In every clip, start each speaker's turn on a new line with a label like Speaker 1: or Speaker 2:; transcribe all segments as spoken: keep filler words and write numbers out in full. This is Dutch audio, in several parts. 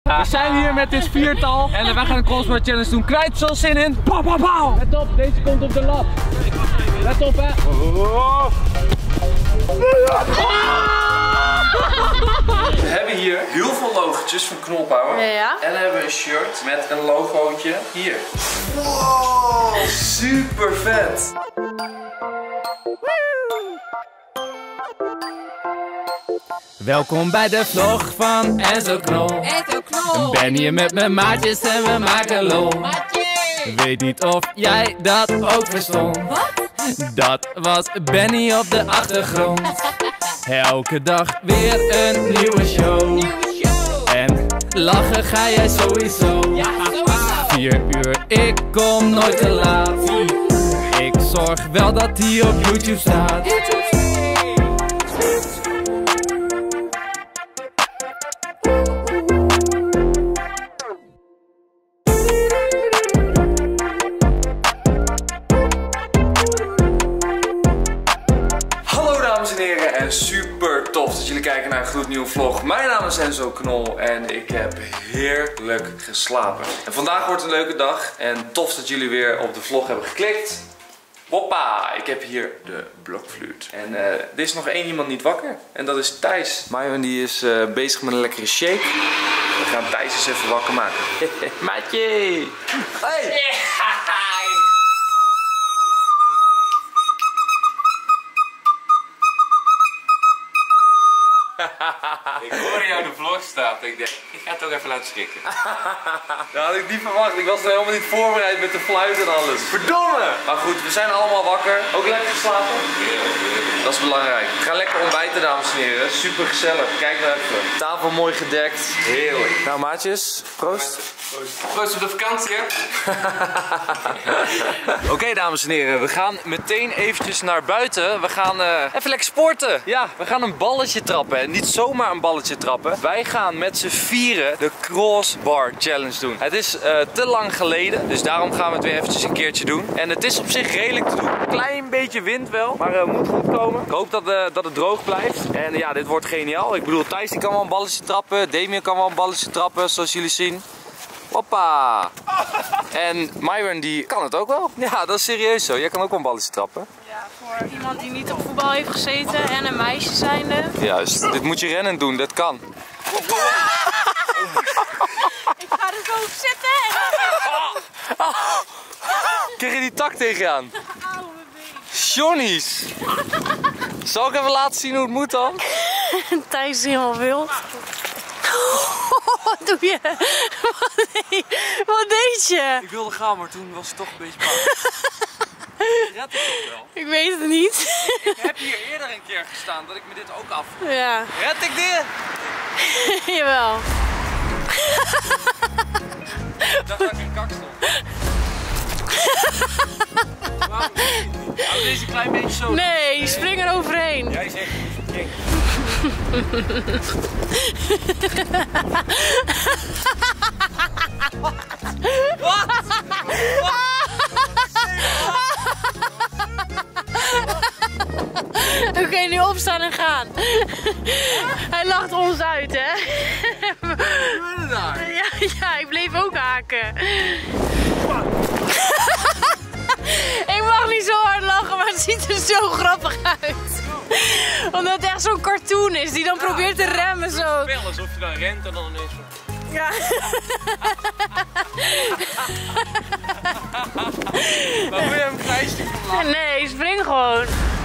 Speaker 1: We zijn hier met dit viertal en wij gaan een crossbar challenge doen. Krijg je er zo zin in? Pauw, pauw, pauw! Let op, deze komt op de lat. Let op, hè. We hebben hier heel veel logotjes van Knolpower.
Speaker 2: Ja, ja.
Speaker 1: En we hebben een shirt met een logootje hier. Wow, super vet. Welkom bij de vlog van Enzo Knol.
Speaker 2: Enzo Knol.
Speaker 1: Ben hier met mijn maatjes en we maken lol.
Speaker 2: Maatje.
Speaker 1: Weet niet of jij dat ook verstond.
Speaker 2: Wat?
Speaker 1: Dat was Benny op de achtergrond. Elke dag weer een nieuwe show.
Speaker 2: Nieuwe show.
Speaker 1: En lachen ga jij sowieso.
Speaker 2: Ja, sowieso.
Speaker 1: Vier uur, ik kom nooit te laat. Ik zorg wel dat die op YouTube staat. Dames en heren, en super tof dat jullie kijken naar een gloednieuwe vlog. Mijn naam is Enzo Knol en ik heb heerlijk geslapen. En vandaag wordt een leuke dag en tof dat jullie weer op de vlog hebben geklikt. Hoppa, ik heb hier de blokfluit. En uh, er is nog één iemand niet wakker en dat is Thijs. Myron die is uh, bezig met een lekkere shake. We gaan Thijs eens even wakker maken. Maatje! Hey!
Speaker 3: Ik hoorde jou de vlog staan en ik dacht, ik ga het toch even laten schrikken.
Speaker 1: Dat had ik niet verwacht. Ik was er helemaal niet voorbereid met de fluit en alles. Verdomme! Maar goed, we zijn allemaal wakker. Ook lekker geslapen? Dat is belangrijk. We gaan lekker ontbijten, dames en heren. Super gezellig. Kijk nou even. Tafel mooi gedekt. Heerlijk. Nou maatjes, proost.
Speaker 3: Proost op de vakantie, hè?
Speaker 1: Oké okay, dames en heren, we gaan meteen eventjes naar buiten. We gaan uh, even lekker sporten. Ja, we gaan een balletje trappen. En niet zomaar een balletje trappen. Wij gaan met z'n vieren de crossbar challenge doen. Het is uh, te lang geleden, dus daarom gaan we het weer eventjes een keertje doen. En het is op zich redelijk te doen. Klein beetje wind wel, maar uh, moet goed komen. Ik hoop dat, uh, dat het droog blijft. En ja, dit wordt geniaal. Ik bedoel, Thijs die kan wel een balletje trappen. Damien kan wel een balletje trappen, zoals jullie zien. Hoppa! En Myron die kan het ook wel. Ja, dat is serieus zo. Jij kan ook wel een balletje trappen.
Speaker 2: Ja, voor iemand die niet op voetbal heeft gezeten en een meisje zijnde.
Speaker 1: Juist. Dit moet je rennen doen, dat kan.
Speaker 2: Ik ga er zo op zitten en...
Speaker 1: Krijg je die tak tegen je aan?
Speaker 2: Auw, mijn been.
Speaker 1: Johnny's! Zal ik even laten zien hoe het moet dan?
Speaker 2: Thijs is helemaal wild. Wat doe je? Wat deed, wat deed je?
Speaker 1: Ik wilde gaan, maar toen was het toch een beetje bang. Red ik toch wel?
Speaker 2: Ik weet het niet.
Speaker 1: Ik heb hier eerder een keer gestaan dat ik me dit ook af.
Speaker 2: Ja.
Speaker 1: Red ik dit?
Speaker 2: Jawel.
Speaker 1: Ik dacht dat ik een kak stond. Waarom niet? Hou deze een klein beetje zo.
Speaker 2: Nee, spring er overheen.
Speaker 1: Jij zegt spring. Wat?
Speaker 2: Oké, okay, nu opstaan en gaan. Hij lacht ons uit, hè?
Speaker 1: Wat gebeurde daar?
Speaker 2: Ja, ja, ik bleef ook haken. Ik mag niet zo hard lachen, maar het ziet er zo grappig uit. Omdat het echt zo'n cartoon is die dan ja, probeert te remmen zo.
Speaker 3: Het is wel alsof je dan rent en dan ineens zo.
Speaker 2: Ja.
Speaker 1: Maar moet je hem een klein stukje lachen?
Speaker 2: Nee, spring gewoon.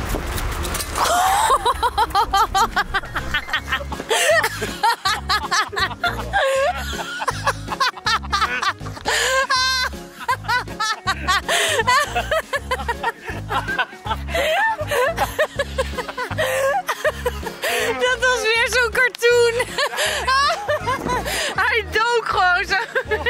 Speaker 2: Dat was weer zo'n cartoon. Hij dook gewoon zo.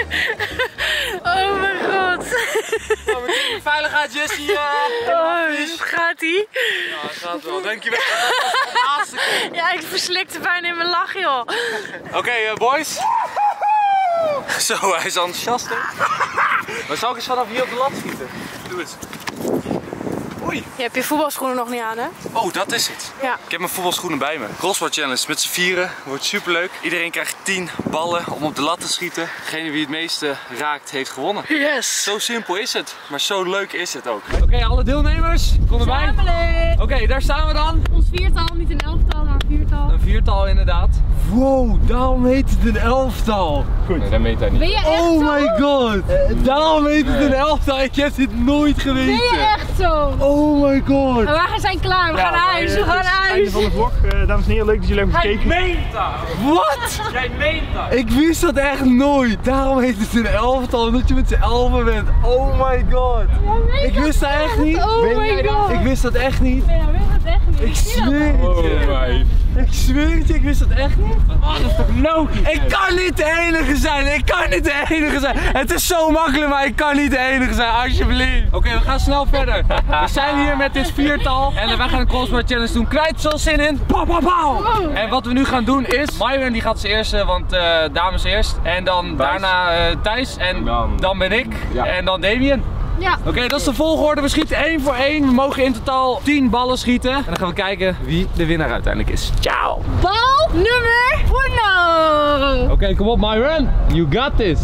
Speaker 2: Oh mijn god.
Speaker 1: Oh, meteen veiligheid, Jessie. Uh,
Speaker 2: oh, gaat ie?
Speaker 1: Ja, dat gaat wel. Dankjewel. Dat was de laatste keer.
Speaker 2: Ja, ik verslikte bijna in mijn lach, joh.
Speaker 1: Oké, okay, uh, boys. Zo, hij is enthousiast, hè? Maar zal ik eens vanaf hier op de lat schieten? Doe eens. Oei.
Speaker 2: Je hebt je voetbalschoenen nog niet aan, hè?
Speaker 1: Oh, dat is het.
Speaker 2: Ja.
Speaker 1: Ik heb mijn voetbalschoenen bij me. Crossbar Challenge met z'n vieren. Wordt superleuk. Iedereen krijgt tien ballen om op de lat te schieten. Degene wie het meeste raakt, heeft gewonnen.
Speaker 2: Yes!
Speaker 1: Zo simpel is het. Maar zo leuk is het ook. Oké, okay, alle deelnemers. Kom erbij. Oké, okay, daar staan we dan.
Speaker 2: Ons viertal, niet een elftal, maar een viertal.
Speaker 1: Een viertal inderdaad. Wow, daarom heet het een elftal.
Speaker 3: Goed. Nee, dat meet hij niet.
Speaker 2: Ben je echt
Speaker 1: Oh
Speaker 2: zo?
Speaker 1: my god. Uh, daarom heet het een elftal. Ik heb dit nooit geweten.
Speaker 2: Ben je echt zo?
Speaker 1: Oh my god.
Speaker 2: Maar we zijn klaar, we
Speaker 4: Ja,
Speaker 2: gaan naar huis, we
Speaker 4: het
Speaker 2: gaan
Speaker 4: is
Speaker 2: naar
Speaker 4: het einde
Speaker 2: huis.
Speaker 4: van de vlog. Uh, dames en heren, leuk dat jullie hebben gekeken.
Speaker 3: meent dat!
Speaker 1: Wat?
Speaker 3: Jij meent dat!
Speaker 1: Ik wist dat echt nooit. Daarom heet het een elftal, omdat je met z'n elfen bent. Oh my god. Ik wist dat echt niet.
Speaker 2: Oh
Speaker 1: Ben
Speaker 2: my
Speaker 1: jij-
Speaker 2: god.
Speaker 1: Ik wist dat echt niet.
Speaker 2: Nee, dat weet het echt niet.
Speaker 1: Ik zweer het
Speaker 3: Oh
Speaker 1: je.
Speaker 3: my.
Speaker 1: Ik zweer het je, ik wist dat echt niet.
Speaker 3: Oh, dat is toch logisch?
Speaker 1: Ik kan niet de enige zijn, ik kan niet de enige zijn. Het is zo makkelijk, maar ik kan niet de enige zijn, alsjeblieft. Oké, okay, we gaan snel verder. We zijn hier met dit viertal en wij gaan een crossbar challenge doen. Krijt zo zin in. Pauw, pauw, pauw. En wat we nu gaan doen is, Myron die gaat als eerste, want uh, dames eerst. En dan
Speaker 3: Thijs.
Speaker 1: daarna uh, Thijs en
Speaker 3: Dan-
Speaker 1: dan ben ik
Speaker 3: Ja.
Speaker 1: en dan Damien.
Speaker 2: Ja.
Speaker 1: Oké, okay, dat is de volgorde. We schieten één voor één. We mogen in totaal tien ballen schieten. En dan gaan we kijken wie de winnaar uiteindelijk is. Ciao!
Speaker 2: Bal nummer uno.
Speaker 1: Oké, okay, kom op Myron. You got this.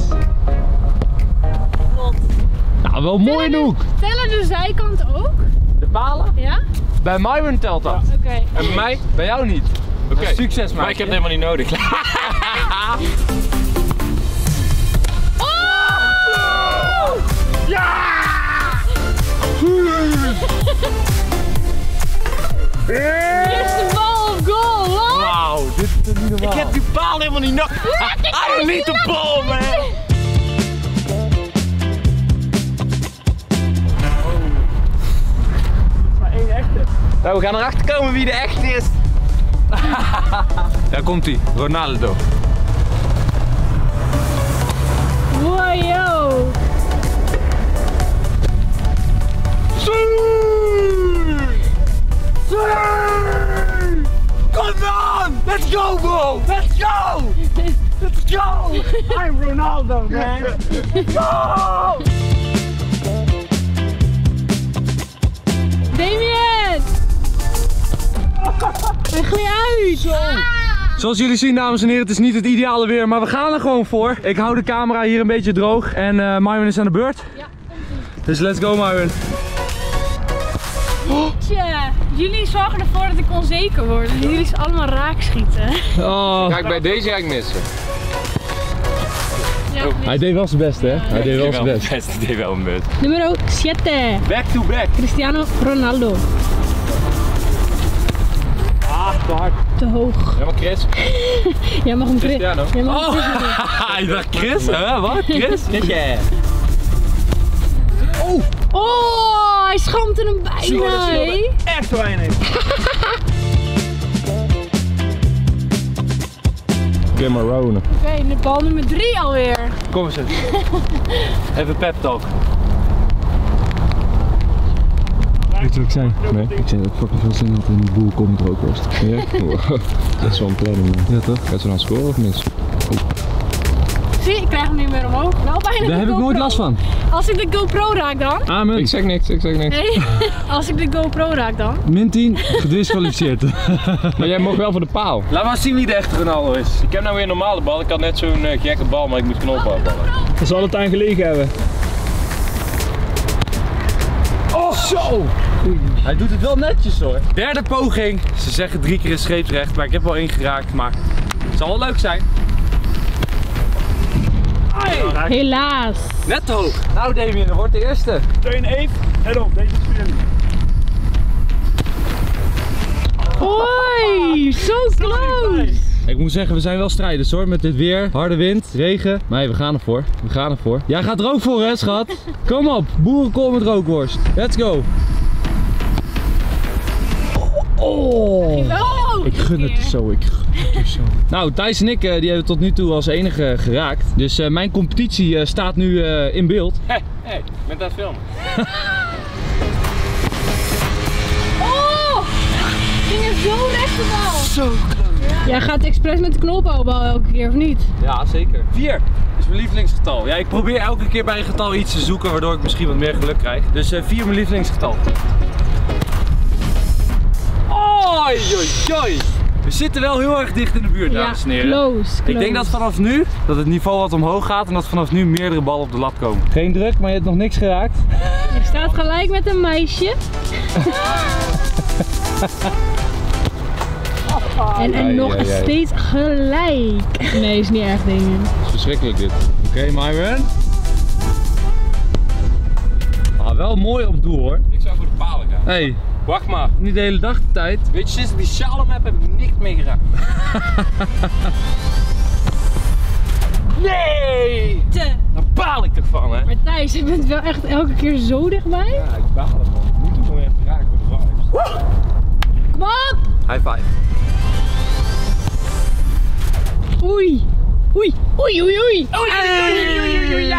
Speaker 1: Nou, wel mooi Noek.
Speaker 2: Tellen de zijkant ook?
Speaker 1: De palen?
Speaker 2: Ja?
Speaker 1: Bij Myron telt dat.
Speaker 2: Oké. Okay.
Speaker 1: En bij mij? Bij jou niet. Oké. Okay. Succes man.
Speaker 3: Maar ik heb het helemaal niet nodig.
Speaker 2: Eerste bal op goal, hoor.
Speaker 1: Wauw, dit is niet normaal.
Speaker 4: Ik heb die paal helemaal niet nodig. I don't need the ball, man.
Speaker 1: Nou, we gaan erachter komen wie de echte is. Daar komt hij, Ronaldo.
Speaker 2: Wow, yo.
Speaker 1: Come on! Let's go, bro! Let's go! Let's go!
Speaker 4: I'm Ronaldo, man.
Speaker 1: Go!
Speaker 2: Damien! Hij gleed uit! Ah.
Speaker 1: Zoals jullie zien, dames en heren, het is niet het ideale weer, maar we gaan er gewoon voor. Ik hou de camera hier een beetje droog en uh, Myron is aan de beurt.
Speaker 2: Ja,
Speaker 1: dus let's go, Myron.
Speaker 2: Tje, jullie zorgen ervoor dat ik onzeker word. En jullie is allemaal raak schieten.
Speaker 1: Oh.
Speaker 3: Ga ik bij deze ga ik missen.
Speaker 2: Ja,
Speaker 1: Hij deed wel zijn best, hè? Hij deed wel zijn best.
Speaker 3: Hij deed wel een best.
Speaker 2: Nummer zeven.
Speaker 1: Back to back.
Speaker 2: Cristiano Ronaldo.
Speaker 1: Ah, te hard.
Speaker 2: Te hoog.
Speaker 3: Ja, maar Chris.
Speaker 2: Jij mag hem Chris.
Speaker 3: Cristiano.
Speaker 2: Jij mag hem
Speaker 1: Oh,
Speaker 2: Chris.
Speaker 1: ik dacht Chris, hè? Wat? Chris?
Speaker 4: Yeah.
Speaker 1: Oh!
Speaker 2: Oh, hij schampte hem bijna. hé.
Speaker 4: Echt weinig.
Speaker 1: Oké, maar Rona.
Speaker 2: Oké, de bal nummer drie alweer.
Speaker 1: Kom eens. Even pep talk. Weet je wat ik zei? Nee, ik zei dat ik fucking veel zin had in die boel komt er ook worst. Ja? Wow. Dat is wel een planning, man. Ja toch? Gaat ze dan scoren of mis? Oh.
Speaker 2: Zie, ik krijg hem niet meer omhoog. Wel bijna
Speaker 1: Daar
Speaker 2: de
Speaker 1: heb ik nooit
Speaker 2: GoPro.
Speaker 1: last van.
Speaker 2: Als ik de GoPro raak dan?
Speaker 1: Amen.
Speaker 3: Ik zeg niks, ik zeg niks.
Speaker 2: Nee, als ik de GoPro raak dan?
Speaker 1: Min tien, gedisqualificeerd.
Speaker 3: Maar jij mocht wel voor de paal.
Speaker 1: Laat maar zien wie de echte Ronaldo is.
Speaker 3: Ik heb nou weer een normale bal. Ik had net zo'n uh, gekke bal, maar ik moet knop afballen.
Speaker 4: Dat zal het aan gelegen hebben.
Speaker 1: Oh, zo! Hij doet het wel netjes hoor. Derde poging. Ze zeggen drie keer is scheepsrecht, maar ik heb wel één geraakt. Maar het zal wel leuk zijn. Ai.
Speaker 2: Helaas.
Speaker 1: Net te hoog. Nou Damien, dat wordt de eerste.
Speaker 4: Teun Eef, let op, deze is voor jullie.
Speaker 2: Hoi, so close.
Speaker 1: Ik moet zeggen, we zijn wel strijders hoor. Met dit weer, harde wind, regen. Maar hey, we gaan ervoor. We gaan ervoor. Jij gaat er ook voor hè, schat? Kom op, boerenkool met rookworst. Let's go. Oh.
Speaker 2: Oh,
Speaker 1: Ik gun het zo, ik gun het zo. Nou, Thijs en ik uh, die hebben tot nu toe als enige geraakt. Dus uh, mijn competitie uh, staat nu uh, in beeld.
Speaker 3: Hé, hey, hé, hey, ik ben aan het filmen.
Speaker 2: oh. Ging er zo recht de bal.
Speaker 1: Zo close.
Speaker 2: Jij gaat expres met de knolpauwbal elke keer, of niet?
Speaker 1: Ja, zeker. Vier is mijn lievelingsgetal. Ja, ik probeer elke keer bij een getal iets te zoeken waardoor ik misschien wat meer geluk krijg. Dus uh, vier mijn lievelingsgetal. Oi, oi, oi. We zitten wel heel erg dicht in de buurt, dames en heren.
Speaker 2: Ja, close, close.
Speaker 1: Ik denk dat vanaf nu, dat het niveau wat omhoog gaat en dat vanaf nu meerdere ballen op de lat komen. Geen druk, maar je hebt nog niks geraakt.
Speaker 2: Je staat gelijk met een meisje. En, en
Speaker 1: Ai,
Speaker 2: nog
Speaker 1: ai, ai.
Speaker 2: steeds gelijk. Nee, is niet erg, Damien.
Speaker 1: Dat is verschrikkelijk dit. Oké, okay, Myron. Ah, wel mooi op doel hoor.
Speaker 3: Ik zou voor de palen gaan.
Speaker 1: Hey,
Speaker 3: Wacht maar.
Speaker 1: niet de hele dag de tijd.
Speaker 3: Weet je, sinds ik die sjaal om heb, heb ik niks meer geraakt. Nee!
Speaker 2: Te.
Speaker 3: Daar baal ik toch van, hè?
Speaker 2: Maar Thijs, je bent wel echt elke keer zo dichtbij.
Speaker 3: Ja, ik baal het, man. Ik moet hem gewoon even raken voor de vibes.
Speaker 2: Kom op!
Speaker 1: High five.
Speaker 2: Oei. Oei. Oei, oei, oei. Oei, oei, oei, oei.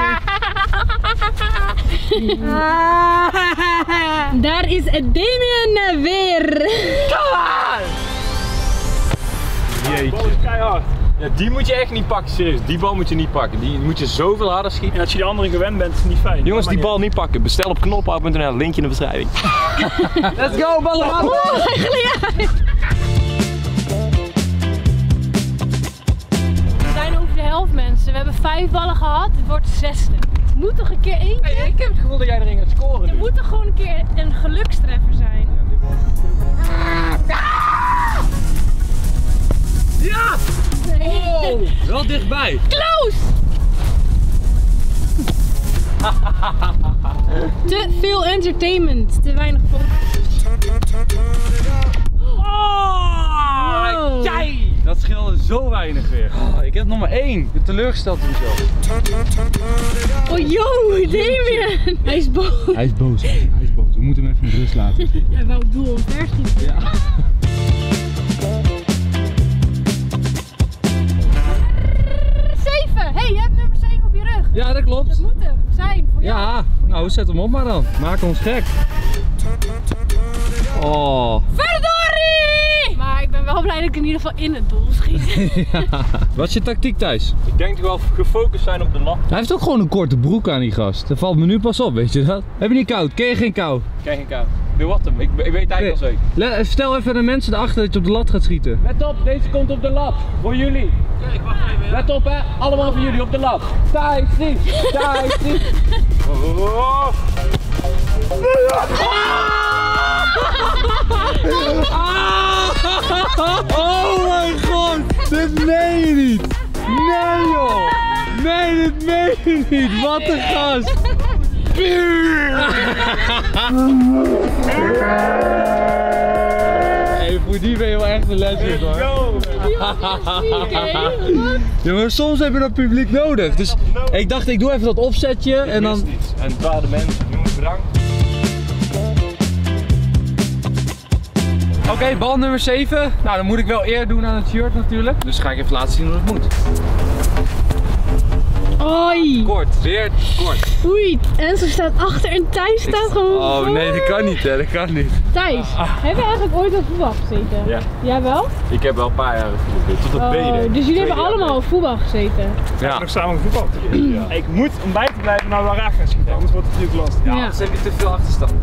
Speaker 2: Daar is Damien weer.
Speaker 3: Die bal is keihard. Ja, die moet je echt niet pakken, serieus. Die bal moet je niet pakken. Die moet je zoveel harder schieten.
Speaker 4: En als je die andere gewend bent, is het niet fijn.
Speaker 3: Jongens, die bal niet pakken. Bestel op knophout punt n l, linkje in de beschrijving.
Speaker 1: Let's go, ballen!
Speaker 2: We zijn over de helft, mensen. We hebben vijf ballen gehad. Het wordt de zesde. Het moet toch een keer één keer?
Speaker 3: Hey, ik heb het gevoel dat jij erin gaat scoren.
Speaker 2: Er
Speaker 3: nu.
Speaker 2: moet toch gewoon een keer een gelukstreffer zijn?
Speaker 1: Ja!
Speaker 2: Nee.
Speaker 1: Oh, wel dichtbij.
Speaker 2: Close! Te veel entertainment, te weinig focus.
Speaker 1: Oh,
Speaker 2: Wow.
Speaker 1: jij! Dat scheelde zo weinig weer. Oh, ik heb nog maar één. Ik ben teleurgesteld in mezelf.
Speaker 2: Oh yo, Damien! Hij is boos.
Speaker 1: Hij is boos. Hij is boos. We moeten hem even met rust laten.
Speaker 2: Hij wou het doel omver schieten.
Speaker 1: Ja.
Speaker 2: zeven! Hey, je hebt nummer zeven op je rug.
Speaker 1: Ja, dat
Speaker 2: Dat
Speaker 1: klopt.
Speaker 2: moet hem zijn voor jou.
Speaker 1: Ja, nou zet hem op maar dan. Maak ons gek. Oh.
Speaker 2: Verdorie! Maar ik ben wel blij dat ik in ieder geval in het doel schiet.
Speaker 1: Ja. Wat is je tactiek, Thijs?
Speaker 3: Ik denk toch wel gefocust zijn op de lat.
Speaker 1: Hij heeft ook gewoon een korte broek aan, die gast. Dat valt me nu pas op, weet je dat? Heb je niet koud? Ken je geen kou?
Speaker 3: Kijk geen kou. Doe wat hem. Ik, ik weet het eigenlijk al zeker.
Speaker 1: Le- Stel even aan de mensen erachter dat je op de lat gaat schieten.
Speaker 3: Let op, deze komt op de lat. Voor jullie. Kijk, wacht even. Let op, hè. Allemaal voor jullie op de lat. Thijs, drie. Thijs, drie. Oh.
Speaker 1: Oh mijn god, dit meen je niet. Nee joh. Nee, dit meen je niet. Wat een gast. Hey, voor die ben je wel echt een legend hoor. Ja, maar soms heb je dat publiek nodig. Dus ik dacht ik doe even dat opzetje en dan...
Speaker 3: En het waren de mensen. Jongens, bedankt.
Speaker 1: Oké, okay, bal nummer zeven. Nou, dan moet ik wel eer doen aan het shirt natuurlijk. Dus ga ik even laten zien hoe het moet.
Speaker 2: Oei!
Speaker 1: Kort, weer kort.
Speaker 2: Oei, Enzo staat achter en Thijs staat gewoon
Speaker 1: Oh
Speaker 2: voor.
Speaker 1: nee, dat kan niet hè, dat kan niet.
Speaker 2: Thijs, heb je eigenlijk ooit op voetbal gezeten?
Speaker 3: Ja.
Speaker 2: Jij wel?
Speaker 3: Ik heb wel een paar jaar gevoeld. Tot op benen.
Speaker 2: Oh, dus jullie hebben allemaal op voetbal gezeten?
Speaker 1: Ja.
Speaker 4: Nog samen voetbal. Ja. Ik moet om bij te blijven naar waar raak gaan schieten, anders wordt het natuurlijk lastig.
Speaker 2: Ja.
Speaker 1: Anders heb je te veel achterstand.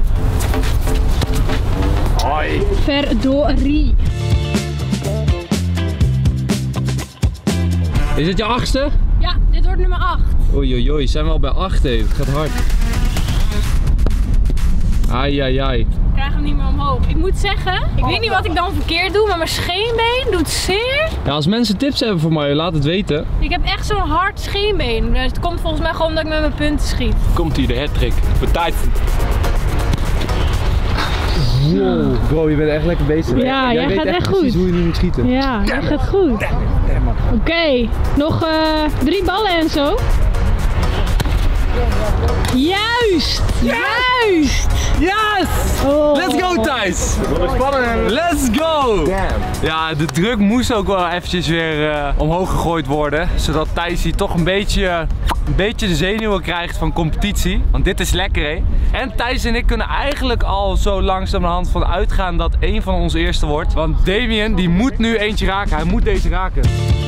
Speaker 3: Hoi.
Speaker 2: Verdorie.
Speaker 1: Is het je achtste?
Speaker 2: Ja, dit wordt nummer acht.
Speaker 1: Oei oei oei, zijn we al bij acht hé, het gaat hard. Ai ai ai.
Speaker 2: Ik krijg hem niet meer omhoog. Ik moet zeggen, ik weet niet wat ik dan verkeerd doe, maar mijn scheenbeen doet zeer.
Speaker 1: Ja, als mensen tips hebben voor mij, laat het weten.
Speaker 2: Ik heb echt zo'n hard scheenbeen. Dus het komt volgens mij gewoon omdat ik met mijn punten schiet.
Speaker 3: Komt hier de hat-trick. Voor tijd.
Speaker 1: Wow, bro, je bent echt lekker bezig.
Speaker 2: Ja, jij
Speaker 1: weet
Speaker 2: gaat echt
Speaker 1: precies
Speaker 2: goed.
Speaker 1: hoe je nu moet schieten.
Speaker 2: Ja, dat gaat goed. Oké, okay, nog uh, drie ballen en zo. Juist! Juist!
Speaker 1: Yes!
Speaker 2: Oh.
Speaker 1: Let's go Thijs! Let's go!
Speaker 3: Damn.
Speaker 1: Ja, de druk moest ook wel eventjes weer uh, omhoog gegooid worden. Zodat Thijs hier toch een beetje, een beetje de zenuwen krijgt van competitie. Want dit is lekker hè. En Thijs en ik kunnen eigenlijk al zo langzamerhand van uitgaan dat één van ons eerste wordt. Want Damien die moet nu eentje raken. Hij moet deze raken.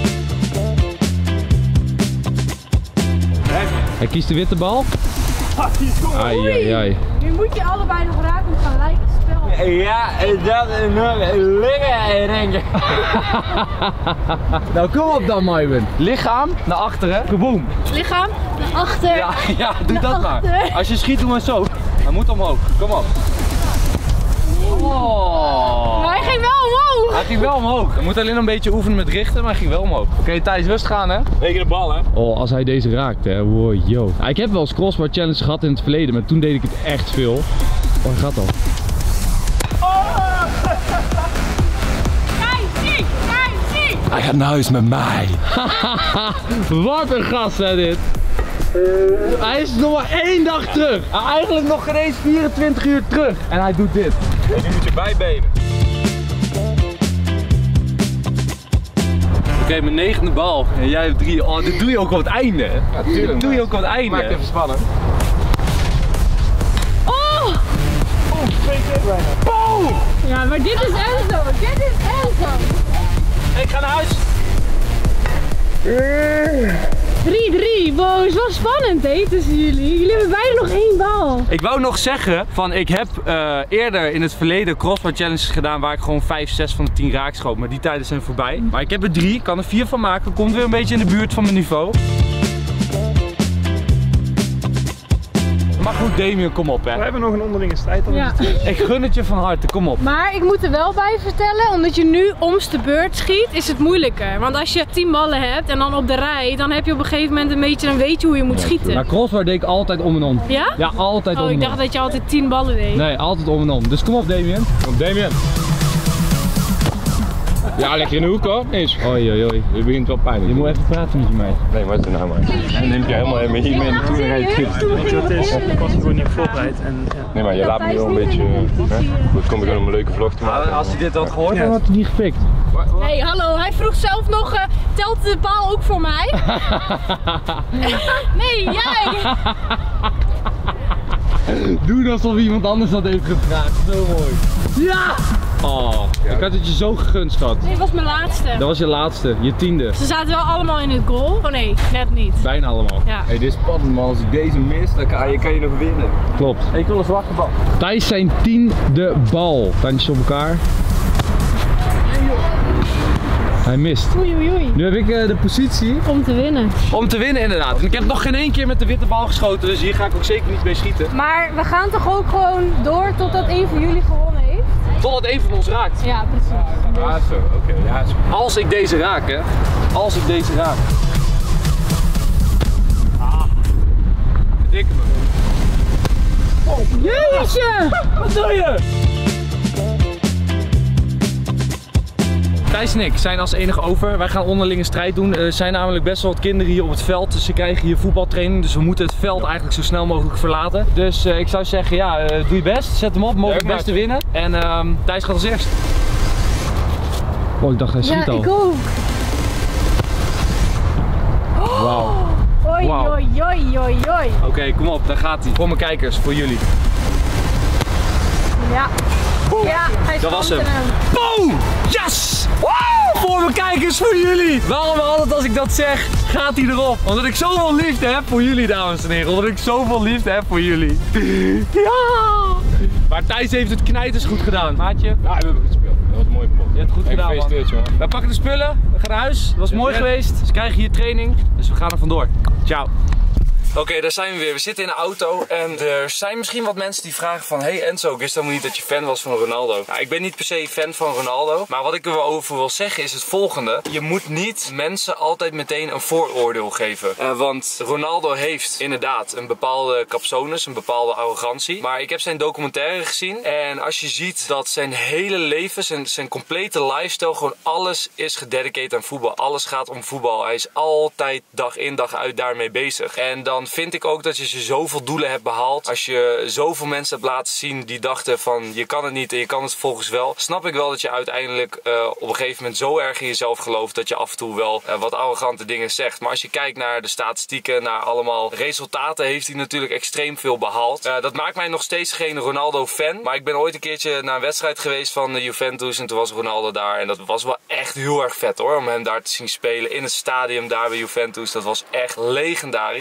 Speaker 1: Hij kiest de witte bal. Ai, ai, ai.
Speaker 2: Nu moet je allebei nog raken om gelijk te spel.
Speaker 3: Ja, dat is nog liggen, denk ik. Nou, kom op dan, Maïwen. Lichaam naar achteren. Kaboom.
Speaker 2: Lichaam naar achter.
Speaker 3: Ja, ja, doe
Speaker 2: Naar
Speaker 3: dat
Speaker 2: achter.
Speaker 3: maar. Als je schiet, doe maar zo. Hij moet omhoog. Kom op. Oh.
Speaker 2: Maar hij ging wel omhoog.
Speaker 3: Hij ging wel omhoog. Je moet alleen een beetje oefenen met richten, maar hij ging wel omhoog. Oké, okay, Thijs, rustig aan, hè?
Speaker 4: Reken de bal, hè?
Speaker 3: Oh, als hij deze raakt, hè. Wow, yo. Ik heb wel eens crossbar challenge gehad in het verleden, maar toen deed ik het echt veel. Oh, hij gaat al. Hij gaat naar huis met mij. Wat een gast, hè, dit. Hij is nog maar één dag terug. Eigenlijk nog geen eens vierentwintig uur terug. En hij doet dit.
Speaker 4: En nu moet je bijbenen.
Speaker 3: Oké, okay, mijn negende bal. En jij hebt drie. Oh, dit doe je ook op het einde. Ja, tuurlijk. Dit doe je ook op het einde.
Speaker 4: Maak het even spannend.
Speaker 2: Oh!
Speaker 4: Oh, twee keer bijna.
Speaker 3: Boom!
Speaker 2: Ja, maar dit is Enzo. Dit is Enzo.
Speaker 3: Ik ga naar huis.
Speaker 2: drie drie. Wow, is wel spannend, hè, tussen jullie. Jullie hebben beide nog één bal.
Speaker 3: Ik wou nog zeggen, van ik heb uh, eerder in het verleden crossbar challenges gedaan waar ik gewoon vijf, zes van de tien raak schoot. Maar die tijden zijn voorbij. Maar ik heb er drie, kan er vier van maken. Komt weer een beetje in de buurt van mijn niveau. Maar goed, Damien, kom op, hè.
Speaker 4: We hebben nog een onderlinge strijd. Dan
Speaker 2: Ja.
Speaker 4: is het
Speaker 3: Ik gun het je van harte, kom op.
Speaker 2: Maar ik moet er wel bij vertellen, omdat je nu omste beurt schiet, is het moeilijker. Want als je tien ballen hebt en dan op de rij, dan heb je op een gegeven moment een beetje, dan weet je hoe je moet schieten.
Speaker 3: Maar crossbar deed ik altijd om en om.
Speaker 2: Ja?
Speaker 3: Ja, altijd om
Speaker 2: Oh,
Speaker 3: en
Speaker 2: ik
Speaker 3: om.
Speaker 2: dacht dat je altijd tien ballen deed.
Speaker 3: Nee, altijd om en om. Dus kom op, Damien.
Speaker 4: Kom, Damien. Ja, leg je in de hoek hoor. Eens.
Speaker 3: Oei, oei, oei.
Speaker 4: Je begint wel pijn.
Speaker 3: Je moet even praten met je meid.
Speaker 4: Nee, wat is er nou maar? Dan neem je helemaal mee hier mee naartoe en rijdt het goed. Weet je wat het is? Ik was gewoon niet voorbereid. En, ja. Nee, maar je laat me nu wel een beetje. Hè? Goed, kom ik gewoon om een leuke vlog te maken.
Speaker 3: Als hij dit had gehoord,
Speaker 4: Ja.
Speaker 3: dan had hij niet gepikt.
Speaker 2: Hey, hallo, hij vroeg zelf nog, uh, telt de paal ook voor mij? Nee, jij!
Speaker 3: Doe alsof iemand anders dat heeft gevraagd. Zo mooi. Ja! Oh, ik had het je zo gegund, schat.
Speaker 2: Nee, dat was mijn laatste.
Speaker 3: Dat was je laatste, je tiende.
Speaker 2: Ze zaten wel allemaal in het goal. Oh nee, net niet.
Speaker 3: Bijna allemaal.
Speaker 2: Ja.
Speaker 4: Hey, dit is spannend man. Als ik deze mis, dan kan je, kan je nog winnen.
Speaker 3: Klopt.
Speaker 4: Hey, ik wil een zwarte bal.
Speaker 3: Thijs zijn tiende bal. Tandjes op elkaar. Hij mist.
Speaker 2: Oei, oei, oei.
Speaker 3: Nu heb ik uh, de positie
Speaker 2: Om te winnen.
Speaker 3: om te winnen inderdaad. En ik heb nog geen één keer met de witte bal geschoten, dus hier ga ik ook zeker niet mee schieten.
Speaker 2: Maar we gaan toch ook gewoon door totdat een van jullie gewonnen heeft?
Speaker 3: Totdat één van ons raakt.
Speaker 2: Ja, precies.
Speaker 4: Ah, zo. Oké, okay. Ja, is goed.
Speaker 3: Als ik deze raak, hè. Als ik deze raak. Ah. Dikke me.
Speaker 2: Jeetje!
Speaker 3: Wat doe je? Thijs en ik zijn als enige over. Wij gaan onderlinge strijd doen. Er zijn namelijk best wel wat kinderen hier op het veld. Dus ze krijgen hier voetbaltraining. Dus we moeten het veld eigenlijk zo snel mogelijk verlaten. Dus uh, ik zou zeggen, ja, uh, doe je best. Zet hem op. Mogen het beste winnen. En uh, Thijs gaat als eerst. Oh, ik dacht hij schiet
Speaker 2: Ja,
Speaker 3: al.
Speaker 2: ik ook.
Speaker 3: Wauw.
Speaker 2: Oi,
Speaker 3: Wauw.
Speaker 2: oi, oi, oi, oi.
Speaker 3: Oké, okay, kom op. Daar gaat hij. Voor mijn kijkers, voor jullie.
Speaker 2: Ja.
Speaker 3: Boom.
Speaker 2: Ja, hij
Speaker 3: Dat was
Speaker 2: stond
Speaker 3: hem.
Speaker 2: in
Speaker 3: Boom! Yes! Wow! Voor mijn kijkers, voor jullie! Waarom altijd als ik dat zeg, gaat hij erop? Omdat ik zoveel liefde heb voor jullie, dames en heren. Omdat ik zoveel liefde heb voor jullie. Ja! Maar Thijs heeft het knijters goed gedaan. Maatje?
Speaker 4: Ja, we hebben goed gespeeld. Dat was een mooie pot.
Speaker 3: Je hebt het goed
Speaker 4: Hey,
Speaker 3: gedaan, man.
Speaker 4: gefeliciteerd, jongen.
Speaker 3: We pakken de spullen, we gaan naar huis. Het was
Speaker 4: Ja,
Speaker 3: mooi
Speaker 4: ja.
Speaker 3: geweest. Ze krijgen hier training, dus we gaan er vandoor. Ciao. Oké, okay, daar zijn we weer. We zitten in de auto en er zijn misschien wat mensen die vragen van: hey Enzo, ik wist helemaal niet dat je fan was van Ronaldo. Nou, ik ben niet per se fan van Ronaldo, maar wat ik er wel over wil zeggen is het volgende. Je moet niet mensen altijd meteen een vooroordeel geven. Uh, want Ronaldo heeft inderdaad een bepaalde capsones, een bepaalde arrogantie. Maar ik heb zijn documentaire gezien en als je ziet dat zijn hele leven, zijn, zijn complete lifestyle, gewoon alles is gededicated aan voetbal. Alles gaat om voetbal. Hij is altijd dag in dag uit daarmee bezig. En dan vind ik ook dat je zoveel doelen hebt behaald. Als je zoveel mensen hebt laten zien die dachten van je kan het niet en je kan het vervolgens wel. Snap ik wel dat je uiteindelijk uh, op een gegeven moment zo erg in jezelf gelooft dat je af en toe wel uh, wat arrogante dingen zegt. Maar als je kijkt naar de statistieken, naar allemaal resultaten, heeft hij natuurlijk extreem veel behaald. Uh, dat maakt mij nog steeds geen Ronaldo fan. Maar ik ben ooit een keertje naar een wedstrijd geweest van de Juventus en toen was Ronaldo daar. En dat was wel echt heel erg vet hoor. Om hem daar te zien spelen in het stadion daar bij Juventus. Dat was echt legendarisch. Dat was echt